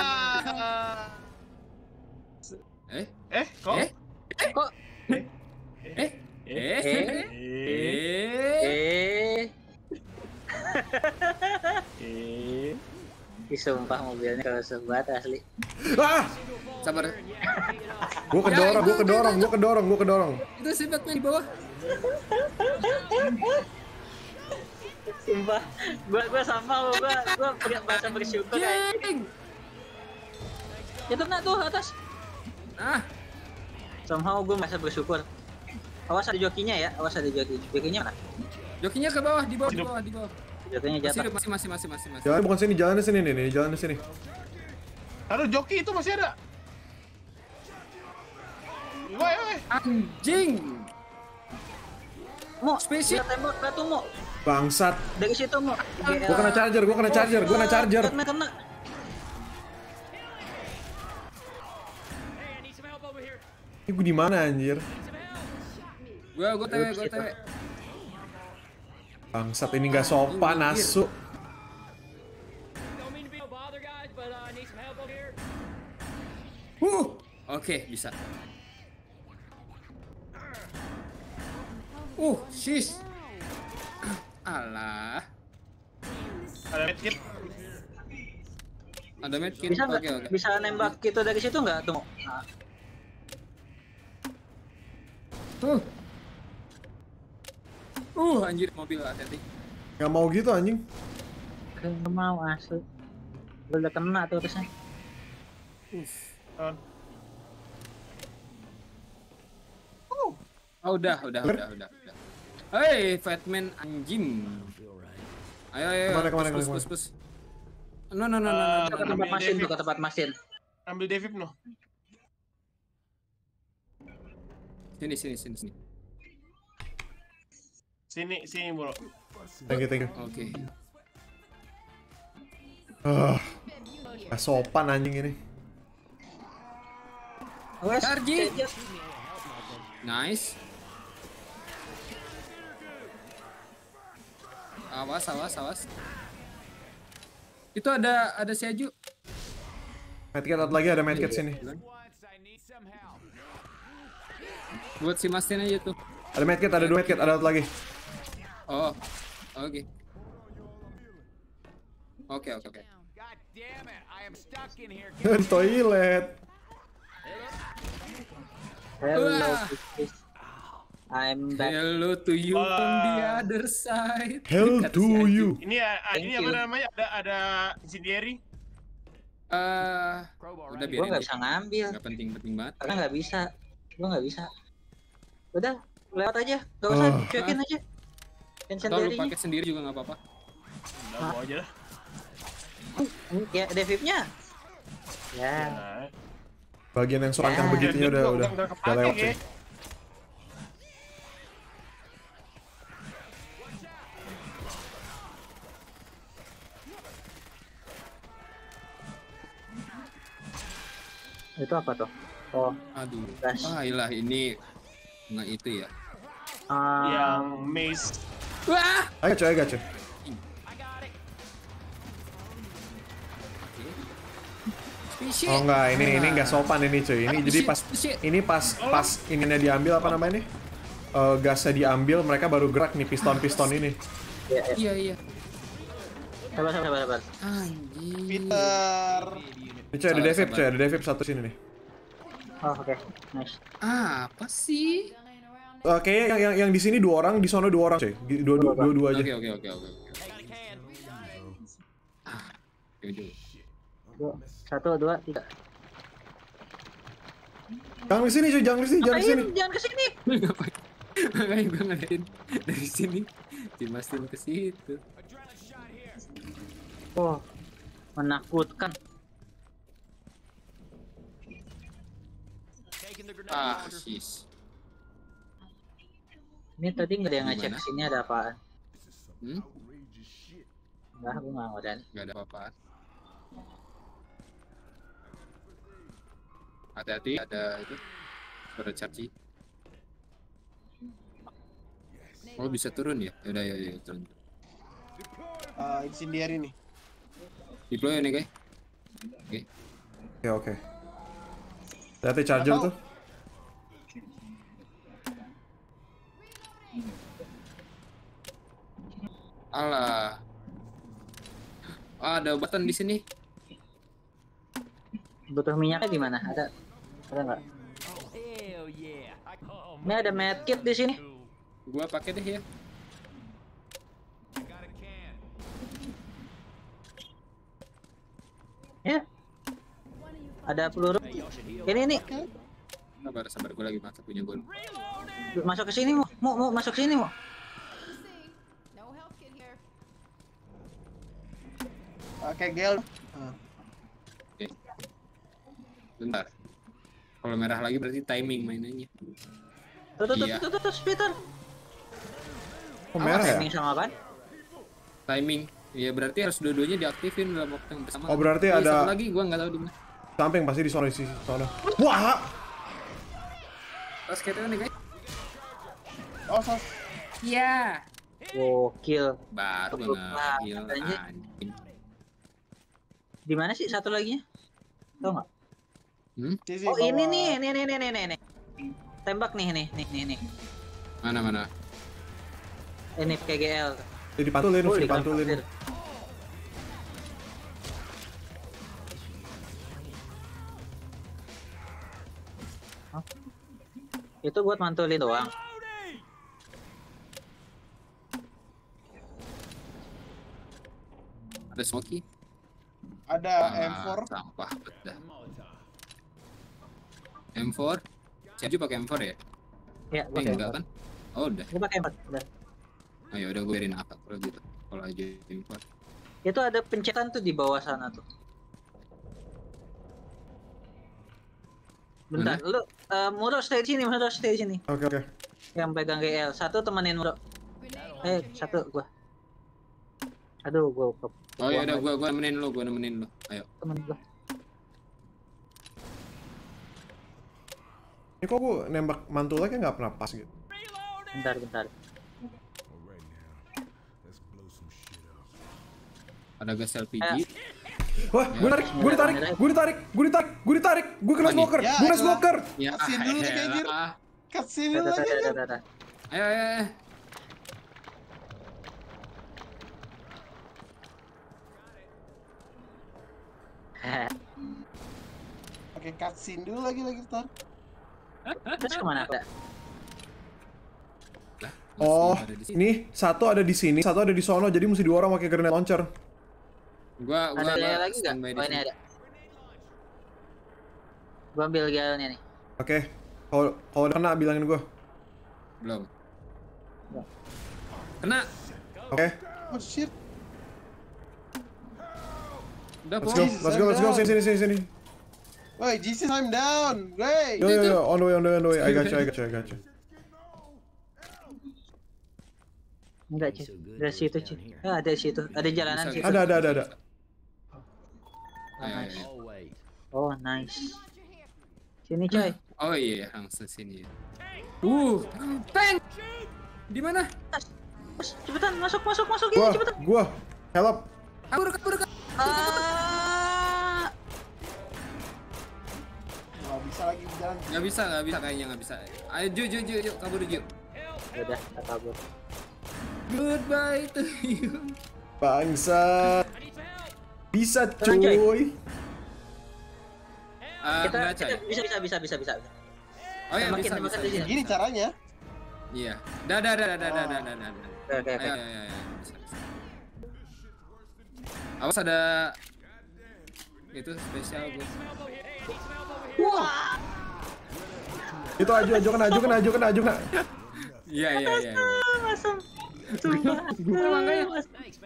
S3: Kok?
S7: Kok? Sumpah mobilnya kalau sebat asli.
S4: Ah!
S2: Sabar.
S4: Gua kedorong.
S2: Itu si Batman di bawah.
S7: Sumpah, gua sama lu, gua merasa bersyukur.
S2: Jeng.
S7: Itu nak tuh atas.
S2: Ah,
S7: Somehow gua merasa bersyukur. Awas ada jokinya ya, jokinya mana?
S2: jokinya ke bawah, di bawah.
S7: Jokinya jatuh.
S2: Masih.
S4: Jalan bukan sini, jalannya sini nih, jalannya sini.
S3: Aduh, joki itu masih ada. Woi.
S2: Anjing.
S7: Mo,
S2: Spesial.
S7: tembak batu Mo.
S4: Bangsat.
S7: Dari situ Mo.
S4: Gua kena charger.
S7: Kena.
S4: Ini gua di mana anjir?
S2: Gua tewe.
S4: Bangsat ini nggak sopan asu.
S2: Oke, bisa. Sis. Alah.
S3: Ada medkit.
S2: Ada medkit.
S7: Bisa nggak?
S2: Oke.
S7: Bisa nembak gitu dari situ nggak tuh Mo?
S2: Anjir mobil hati-hati.
S4: Nggak mau gitu anjing.
S7: Nggak mau asli. Gua udah kena tuh terusnya.
S2: Oh, udah. Hei, Fatman anjing. Ayo.
S4: Kemana?
S2: Push. No.
S7: Ke tempat mesin tuh, ke tempat mesin.
S3: Ambil Devip no.
S2: Sini.
S3: Sini, Bro.
S4: Thank you.
S2: Oke.
S4: Nggak sopan anjing ini.
S7: Wes,
S2: Charge. Nice. Awas. Itu ada Seju.
S4: Medkit ada medkit sini.
S2: Buat si Mastin aja tuh.
S4: Ada medkit, ada 2 medkit, ada lagi.
S2: Oh, oke. Oke.
S5: God damn it, I am stuck in here.
S4: Di toilet.
S7: Hello,
S2: Wah.
S7: guys. I'm back.
S2: Hello to you on the other side.
S4: Hell
S2: Kata si
S4: to
S2: anjing.
S4: you.
S3: Ini
S7: Thank
S3: apa
S7: you.
S3: namanya? Ada incendiary.
S2: Udah
S7: Gue
S2: biarin
S7: nggak
S2: deh.
S7: bisa ngambil
S2: Nggak penting banget.
S7: karena nggak bisa. Gue nggak bisa. Udah, lewat aja. Gak usah, cuekin aja.
S2: Atau lu
S7: Incendiary-nya.
S2: pakai sendiri juga nggak apa-apa.
S3: Udah bawa aja lah.
S7: Ya, devipnya. Ya.
S3: Nah,
S4: Bagian yang serankang
S7: Ya.
S4: begitunya udah
S3: kepake,
S4: lewat
S3: Ge.
S4: sih.
S7: Itu apa tuh? Oh,
S2: Aduh.
S7: Gas.
S2: Ilah ini nggak itu ya.
S3: Yang maze.
S2: Wah.
S4: Ayo coy, gacha.
S2: Shit.
S4: Oh enggak, ini enggak sopan ini cuy. Ini jadi pas ininya diambil apa namanya nih? Gasnya diambil, mereka baru gerak nih piston ini.
S2: Iya.
S7: sabar.
S2: Anjing.
S3: Peter.
S4: Ini coy, ada Devip satu sini nih.
S7: Oh, oke. Nice.
S2: Apa sih?
S4: Kayaknya yang di sini 2 orang, di sana 2 orang coy. Dua aja.
S2: Oke. Oke.
S7: 1, 2, 3.
S4: Jangan ke sini cuy, jangan ke sini.
S7: Jangan kesini.
S2: Ngapain? Makanya gue ngeliatin dari sini. Dimasin ke situ.
S7: Oh, menakutkan.
S2: Sis.
S7: Ini tadi nggak ada yang ngecek
S2: Gimana?
S7: sini ada apaan?
S2: Hmm?
S7: Enggak, aku nggak ngodan.
S2: Gak ada apa-apaan. Hati-hati, ada itu. Bercharge. Oh, bisa turun ya? Yaudah, ya turun.
S3: Incendiary nih.
S2: Deploy nih, guys.
S4: Oke. Hati charger tuh.
S2: Alah. Ada button di sini.
S7: Butuh minyaknya di mana? Ada nggak?
S5: Hell yeah.
S7: Ini ada medkit di sini.
S2: Gua pakai deh ya.
S7: Ya. Ada peluru. Ini
S2: Sabar, gua lagi masak punya gua.
S7: masuk ke sini mau masuk sini mau.
S6: No health kit here.
S3: Pakai gel.
S2: Oke. Bentar. Kalau merah lagi berarti timing mainannya. Iya.
S7: Tuh, Peter.
S4: Oh, merah ya?
S7: Timing sama apa?
S2: Timing. Ya berarti harus dua-duanya diaktifin dalam waktu yang bersama.
S4: Oh, berarti
S2: Iya,
S4: ada-
S2: satu lagi gua nggak tahu di mana.
S4: Samping pasti di sisi sana. Wah!
S2: Pas kita nih guys.
S3: Oh, sos.
S2: Iya.
S7: Gokil.
S2: Baru
S7: Betul
S2: nggak
S7: banget,
S2: heal
S7: anjing.
S2: anjing.
S7: Di mana sih satu laginya? Tahu nggak?
S3: Sisi
S7: Oh,
S3: bawah.
S7: ini nih. Tembak nih.
S2: Mana?
S7: Ini KGL.
S4: Jadi dipantulin,
S7: Oh,
S4: mesti dipantulin.
S7: dikantor. Hah? Itu buat mantulin doang.
S2: Ada smoky.
S3: Ada M4.
S2: Sampah bedah. M4. Saya pakai M4 ya?
S7: Ya, pakai.
S2: Enggak kan? Oh udah.
S7: Ini pakai 4. Udah.
S2: Ayo udah gue biarin apa kalau gitu. Kalau aja M4.
S7: Itu ada pencetan tuh di bawah sana tuh. Bentar, lu Muro stay di sini,
S4: Oke.
S7: Yang pegang GL. Satu temenin Muro. Satu gua. Aduh, gua
S2: Oh ya udah gua nemenin lu. Ayo.
S7: temen gua.
S4: Ini kok gue nembak mantulnya kayak nggak pernah pas gitu.
S7: Bentar.
S2: Ada gas LPG.
S4: Wah, gue ditarik. Gue kena
S2: Apa nih?
S4: smoker.
S3: Ya,
S4: Gue kena
S3: elah.
S4: smoker.
S2: Ya,
S3: Cutscene dulu nih, anjir.
S2: elah.
S3: Cutscene lagi.
S7: Dah.
S2: Ayo.
S9: Pakai cutscene dulu lagi ntar.
S7: Terus kemana ada?
S4: Oh, ini satu ada di sini, satu ada di sono, jadi mesti dua orang pakai grenade launcher.
S2: Gua
S7: Ada lagi nggak?
S2: standby di
S7: Oh ini
S2: sini.
S7: ada. Gua ambil galonnya nih.
S4: Oke, kalau udah kena bilangin gua.
S2: Belum. Kena.
S4: Oke,
S9: Oh shit.
S2: Udah,
S4: let's go, sini.
S9: Woi, Jesus, I'm down. Wait.
S4: Yo, on the way, I got you.
S7: Enggak, cuy. Dari situ, cuy. Ah, ada situ. Ada jalanan situ.
S4: Ada.
S2: Ayo.
S7: Oh, nice. Sini, coy.
S2: Oh iya, langsung sini. Tank. Di mana?
S7: Mas, cepetan masuk ini, cepetan.
S4: Gua, help.
S2: Kabur.
S9: Nggak bisa lagi jalan.
S2: Nggak bisa kayaknya nggak bisa. Ayo, Ju, kabur Ju.
S7: Udah, kita kabur.
S2: Goodbye to you.
S4: Bangsa. Bisa,
S7: Tenang, coy.
S4: cuy.
S2: Enggak, coy.
S7: Bisa.
S2: Oh ya,
S7: Makin
S2: bisa.
S7: di sini.
S9: Gini caranya.
S2: Iya. Dah.
S7: Oke.
S2: Ayo. Bisa. Awas ada itu spesial gue.
S7: Wah.
S4: Itu aju kena.
S2: Iya.
S7: Masam. Sumpah.
S2: Makanya.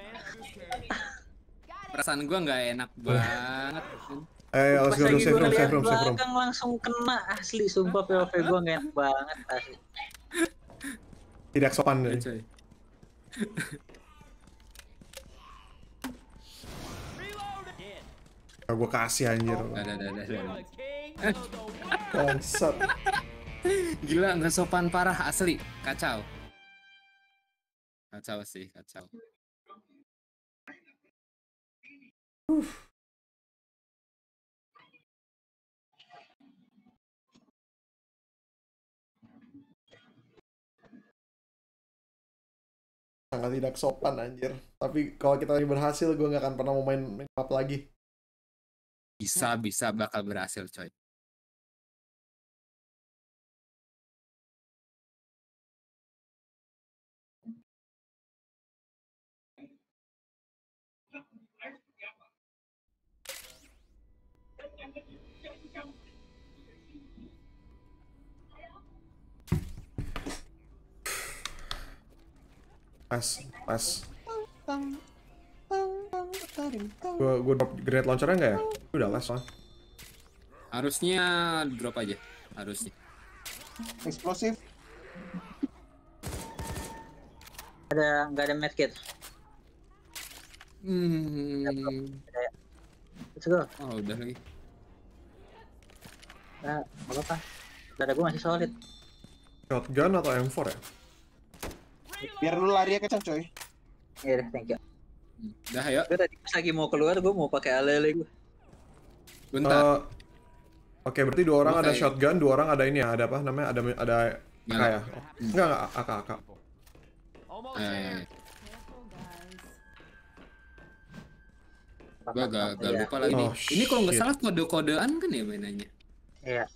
S2: Perasaan gue nggak enak banget.
S4: Let's go, safe room.
S7: Belakang langsung kena asli, sumpah POV gue nggak enak banget asli.
S4: Tidak sopan nih.
S2: Coy.
S4: Gue kasih anjir.
S2: Dah.
S4: Bangsat.
S2: Gila, nggak sopan parah asli. Kacau sih.
S4: Sangat tidak sopan anjir. Tapi kalau kita lagi berhasil, gue nggak akan pernah mau main map lagi.
S2: Bisa bakal berhasil, coy.
S4: Pas. Gue drop grenade launchernya nggak ya? Udah last lah.
S2: Harusnya drop aja. Harusnya.
S9: Eksplosif.
S7: Nggak ada medkit. Let's go.
S2: Oh, udah lagi.
S7: Nah, apa-apa. Dada gue masih solid.
S4: Shotgun atau M4 ya?
S9: Biar lu lari kencang, coy.
S7: Iya deh, thank you.
S2: Dah, ayo.
S7: Gue tadi pas lagi mau keluar, gue mau pakai alele gue.
S2: Bentar.
S4: Oke, berarti dua orang ada shotgun, dua orang ada ini ya, ada apa namanya? Ada AK ya? Enggak, AK.
S2: Gue gak lupa lagi nih. Ini kalau nggak salah kode-kodean kan ya mainannya?
S7: Iya.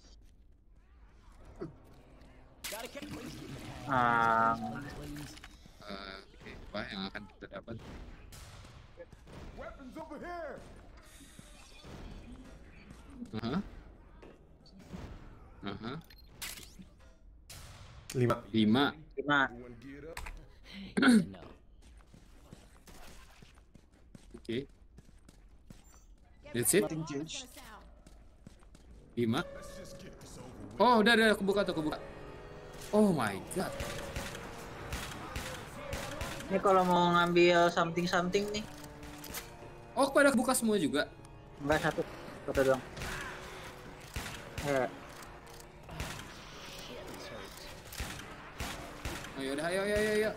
S2: Oke, apa yang akan kita dapat? Lima. Oke. That's it. 5. Oh, udah kebuka. Oh my god.
S7: Ini kalau mau ngambil something nih.
S2: Oh, pada kebuka semua juga.
S7: Enggak, satu doang.
S2: Oh yaudah, ayo.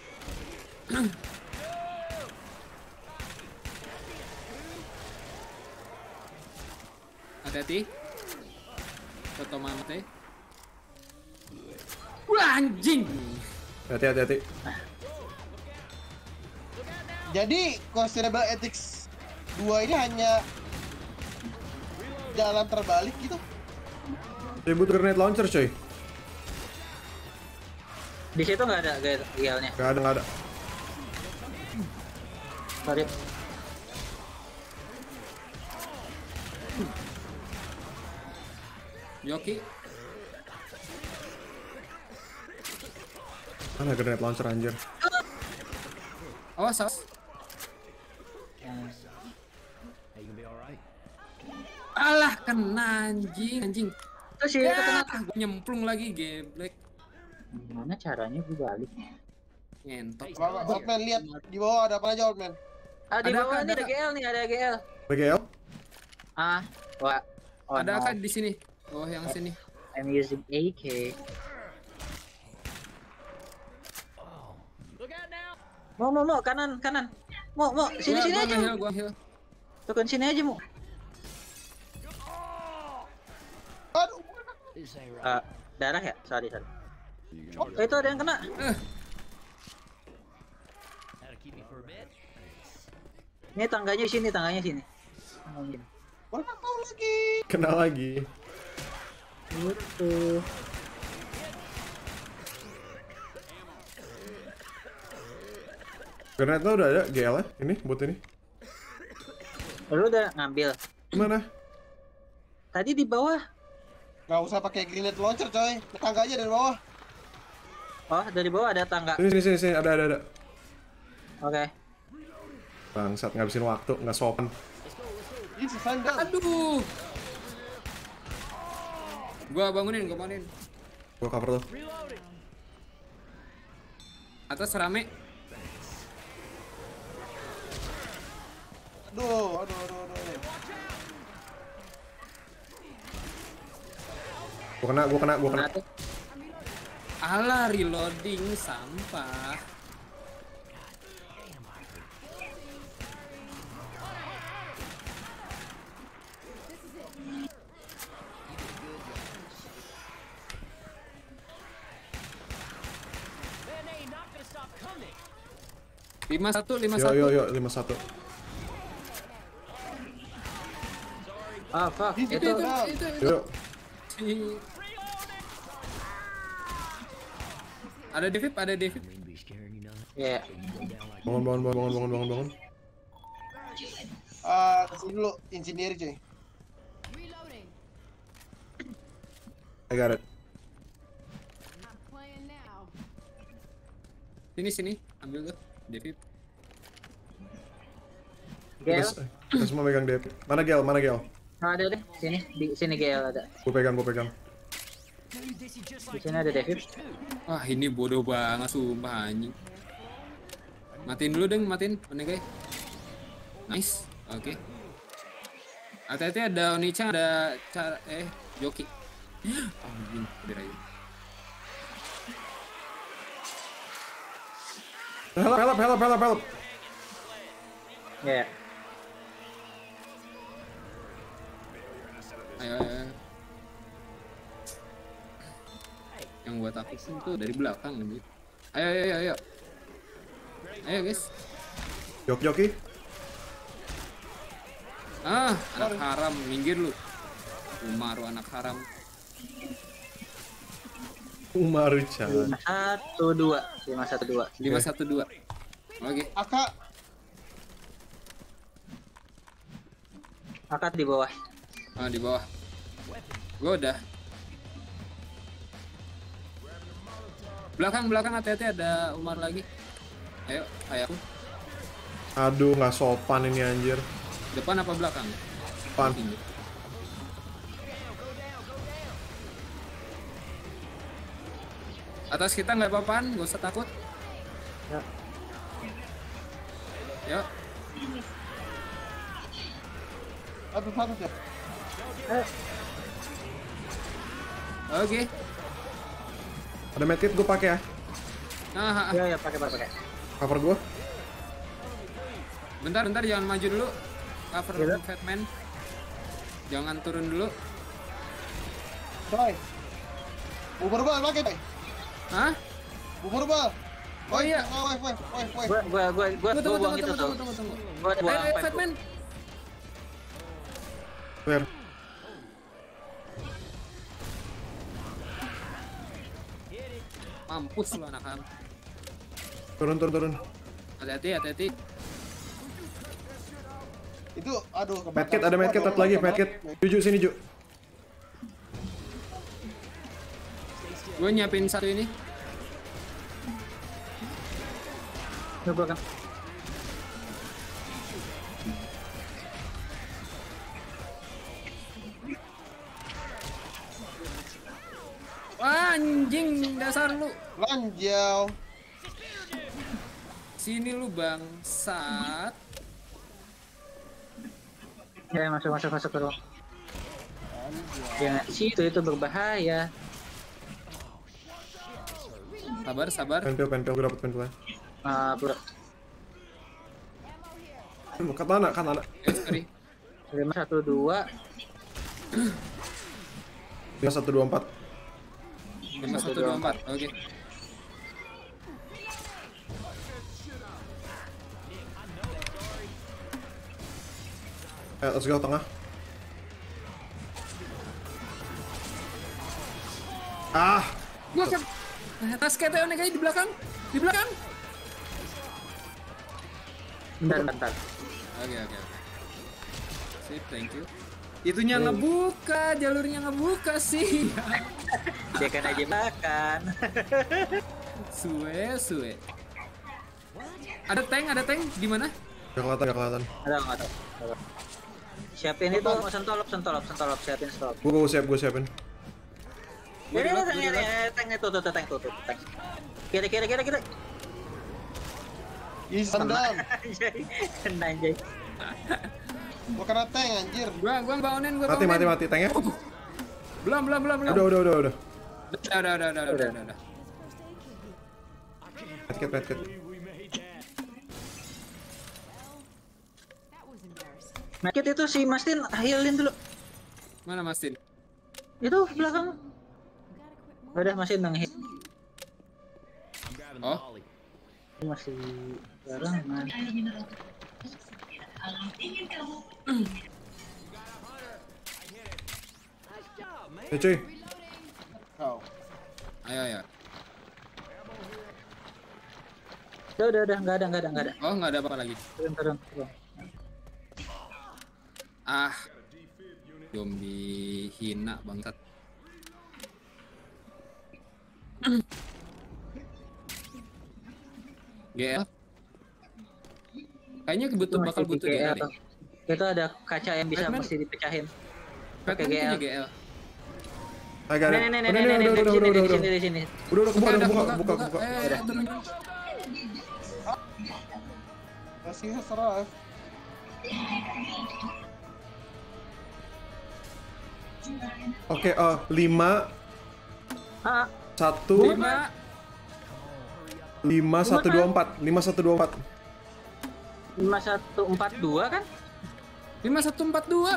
S2: Hati-hati. Foto mati. Wah, anjing.
S4: Hati-hati.
S9: Jadi, Questionable Ethics 2 ini hanya jalan terbalik gitu.
S4: Ribut grenade launcher coy.
S7: Di situ nggak ada Gale-nya.
S4: Nggak ada.
S7: Sorry.
S2: Yoki.
S4: Mana grenade launcher anjir?
S2: Awas. Alah, kena anjing.
S7: Terus sih kena.
S2: Gue nyemplung lagi, geblek.
S7: Gimana caranya gue balik?
S2: Ngentot.
S9: Oldman lihat di bawah ada apa aja Oldman.
S7: Di
S2: Ada
S7: bawah
S2: kan,
S7: nih ada
S2: ada.
S7: GL nih, ada GL.
S4: BGL?
S7: Wah. Oh,
S2: Ada
S7: no.
S2: kan di sini. Oh, yang sini.
S7: I'm using AK. Mau kanan. Mau sini aja.
S2: Gua heal.
S7: Tukun sini aja mau.
S9: Aduh.
S7: Darah ya? Sorry. Oh, itu ada yang kena. Ini tangganya sini.
S9: Gua nggak tahu lagi.
S4: Kena lagi.
S7: Gitu.
S4: Grenade udah ada GL ya? Ini buat ini.
S7: Lu udah ngambil.
S4: Mana?
S7: Tadi di bawah.
S9: Gak usah pakai grenade launcher coy. Tangga aja dari bawah.
S7: Oh, dari bawah ada tangga.
S4: Sini ada.
S7: Oke.
S4: Bangsat ngabisin waktu, nggak sopan.
S9: Ini selesai dah.
S2: Aduh. Gua bangunin.
S4: Gua cover tuh.
S2: Atas rame.
S9: Aduh.
S4: Gua kena.
S7: Mana tuh?
S2: Alah, reloading sampah. Lima satu.
S4: Yo 51.
S7: Fuck. Itu.
S4: Yuk.
S2: Ada Devip.
S7: Ya.
S4: Bangun.
S9: Sini dulu engineer coy.
S6: Reloading.
S4: I got it.
S6: Not playing now.
S2: Sini, ambil tuh, Devip.
S7: GL.
S4: Kita semua megang DP. Mana Gel?
S7: Ada deh. Sini GL ada.
S4: Gue pegang.
S7: Di sini ada David.
S2: Wah, ini bodoh banget sumpah anjing. Matiin dulu deng, Onegai. Nice. Oke. Hati-hati ada Onichan, ada Joki. Anjing, udah aja.
S4: Help.
S7: Ya.
S2: Ayo. Yang buat aku tuh dari belakang anjir. Ayo. Ayo guys.
S4: Joki.
S2: Anak haram, minggir lu. Umaru anak haram.
S4: Umaru-chan.
S7: 512.
S2: Oke.
S7: Akad di bawah.
S2: Di bawah. Gua udah. Belakang hati-hati ada Umar lagi. Ayo, ayahku.
S4: Aduh, nggak sopan ini anjir.
S2: Depan apa belakang?
S4: Depan.
S2: Atas kita nggak apa-apaan, gak usah takut.
S7: Ya.
S2: Yuk.
S9: Satu ya.
S2: Oke.
S4: Ada medkit gue pakai ya.
S7: Ya, pakai.
S4: Cover gue.
S2: Bentar, jangan maju dulu. Cover
S7: Gila.
S2: Fatman. Jangan turun dulu.
S9: Coy. Bubur bal pakai coy.
S2: Hah?
S9: Bubur bal.
S2: Oh iya.
S9: Woi.
S7: Gua buang itu tuh.
S2: Tunggu.
S7: Gua buang
S2: Ayo,
S7: pipe.
S2: Fatman.
S4: Clear.
S2: Mampus lu anak-anak.
S4: Turun.
S2: Hati-hati.
S9: Itu aduh kebakar
S4: Medkit, ada
S9: semua
S4: medkit
S9: dong,
S4: satu lagi,
S9: kebakar.
S4: medkit. Ju, sini Ju.
S2: Gue nyiapin satu ini.
S7: Coba kan.
S2: Wah, anjing dasar lu.
S9: Lanjau.
S2: Sini lu bangsat.
S7: Ya masuk ke ruang. Jangan situ, itu berbahaya.
S2: Sabar.
S4: Penpil, gue dapet penpil.
S7: Bro.
S4: Katana.
S2: Sorry.
S7: 5, 1, 2.
S4: 5, 1, 2, 4.
S2: 5, 1, 2, 4. Oke.
S4: Let's go tengah.
S2: Gua kan tas KTO nih kayak di belakang.
S7: Bentar.
S2: Oke. Sip, thank you. Itunya ngebuka, jalurnya ngebuka sih.
S7: Dia kan aja makan.
S2: Suwe. Ada tank di mana?
S4: Gak kelihatan.
S7: Ada nggak tahu. Siapin itu, sentolop, siapin stop.
S4: Gue siapin.
S7: Ini tank itu tuh, tank. Kira.
S9: Ih, sendal.
S7: Kena anjay.
S9: Gua kena tank anjir.
S2: Gua bangunin.
S4: Mati tanknya.
S2: Belum.
S4: Udah.
S2: Udah.
S4: Medkit.
S6: That was embarrassing.
S7: Medkit itu si Mastin healin dulu.
S2: Mana Mastin?
S7: Itu belakang. Udah Mastin nang-heal.
S2: Oh,
S7: Masih barengan.
S4: Cuy.
S9: Kau.
S2: ayo.
S7: Udah, nggak ada.
S2: Oh, nggak ada apa lagi.
S7: Turun.
S2: Ah, zombie hina bangsat. GL. Kayaknya kebetulan bakal butuh GL.
S7: Itu ada kaca yang bisa
S2: Batman.
S7: mesti dipecahin.
S2: Pakai
S7: GL.
S2: GL.
S4: Agak ada.
S7: Nih, di sini.
S4: Udah buka.
S2: Turun.
S9: Masih survive.
S4: Oke, 5
S7: Ah,
S4: 1
S2: 5.
S4: 5 1 2 4. 5 1 2 4.
S7: 5142 kan?
S2: 5142.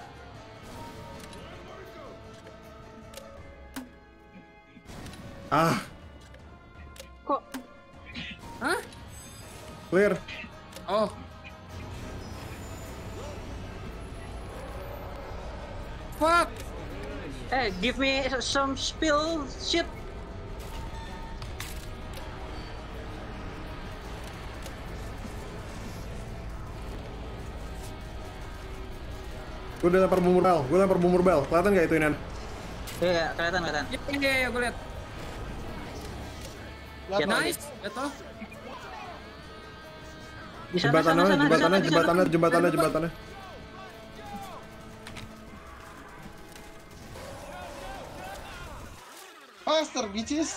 S7: Kok
S2: Hah?
S4: Clear.
S2: Oh. Fuck.
S7: give me some spill shit.
S4: Gue udah lempar bumur bel. Kelihatan gak itu Inan?
S7: Iya, kelihatan.
S2: Iya, gue lihat.
S9: Lihat
S2: Nice. Betul.
S7: Di sana,
S4: Jembatannya.
S9: faster bitches.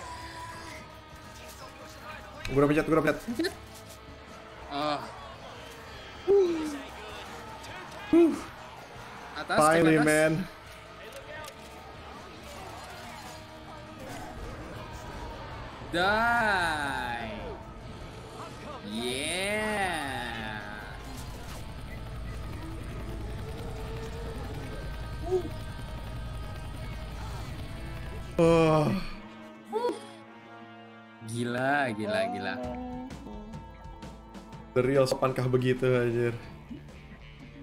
S4: Gue udah pencet.
S2: Oh. Atas,
S4: Finally,
S2: cek atas.
S4: man.
S2: Die. Yeah.
S4: Oh.
S2: Gila.
S4: The real sepankah begitu anjir.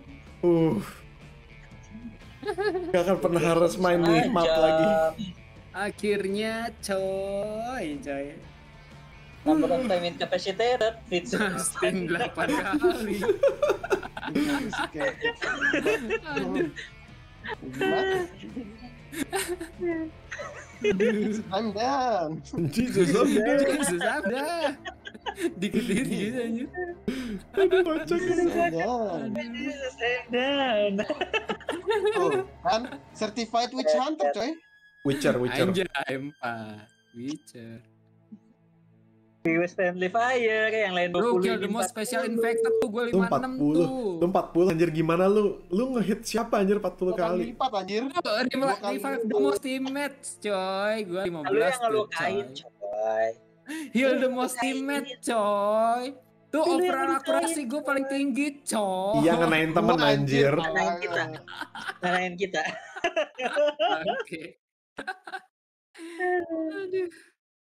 S4: Gak akan pernah harus main nih map lagi.
S2: Akhirnya coy.
S7: Number of time incapacitated.
S2: Sustain 8 kali.
S9: I'm down.
S4: Jesus, I'm dead.
S2: Jesus, ada. Dikit-dikit gitu aja.
S4: Aduh, kocak.
S9: I'm down. Tuh, kan certified witch hunter, coy.
S4: Witcher.
S2: Anjay, 4. Witcher.
S7: Viewers Friendly Fire yang lain
S2: Lu
S7: 20
S2: kill the
S7: ini
S2: most
S7: 40.
S2: special infected tuh gue
S4: Lu
S2: 56
S4: 40. Lu 40 anjir gimana lu? Lu ngehit siapa anjir 40
S9: Kali
S4: kali?
S9: lipat anjir.
S2: Revive the most teammates coy. Gue 15
S7: Lu yang
S2: tuh
S7: ngelukain,
S2: coy.
S7: coy.
S2: Heal the most teammate coy. Tuh
S7: Lu yang
S2: overall
S7: ngelukain,
S2: akurasi gue paling tinggi coy.
S4: Iya ngenain temen
S9: Gua
S4: anjir.
S7: Ngalahin kita.
S2: Oke. Aduh.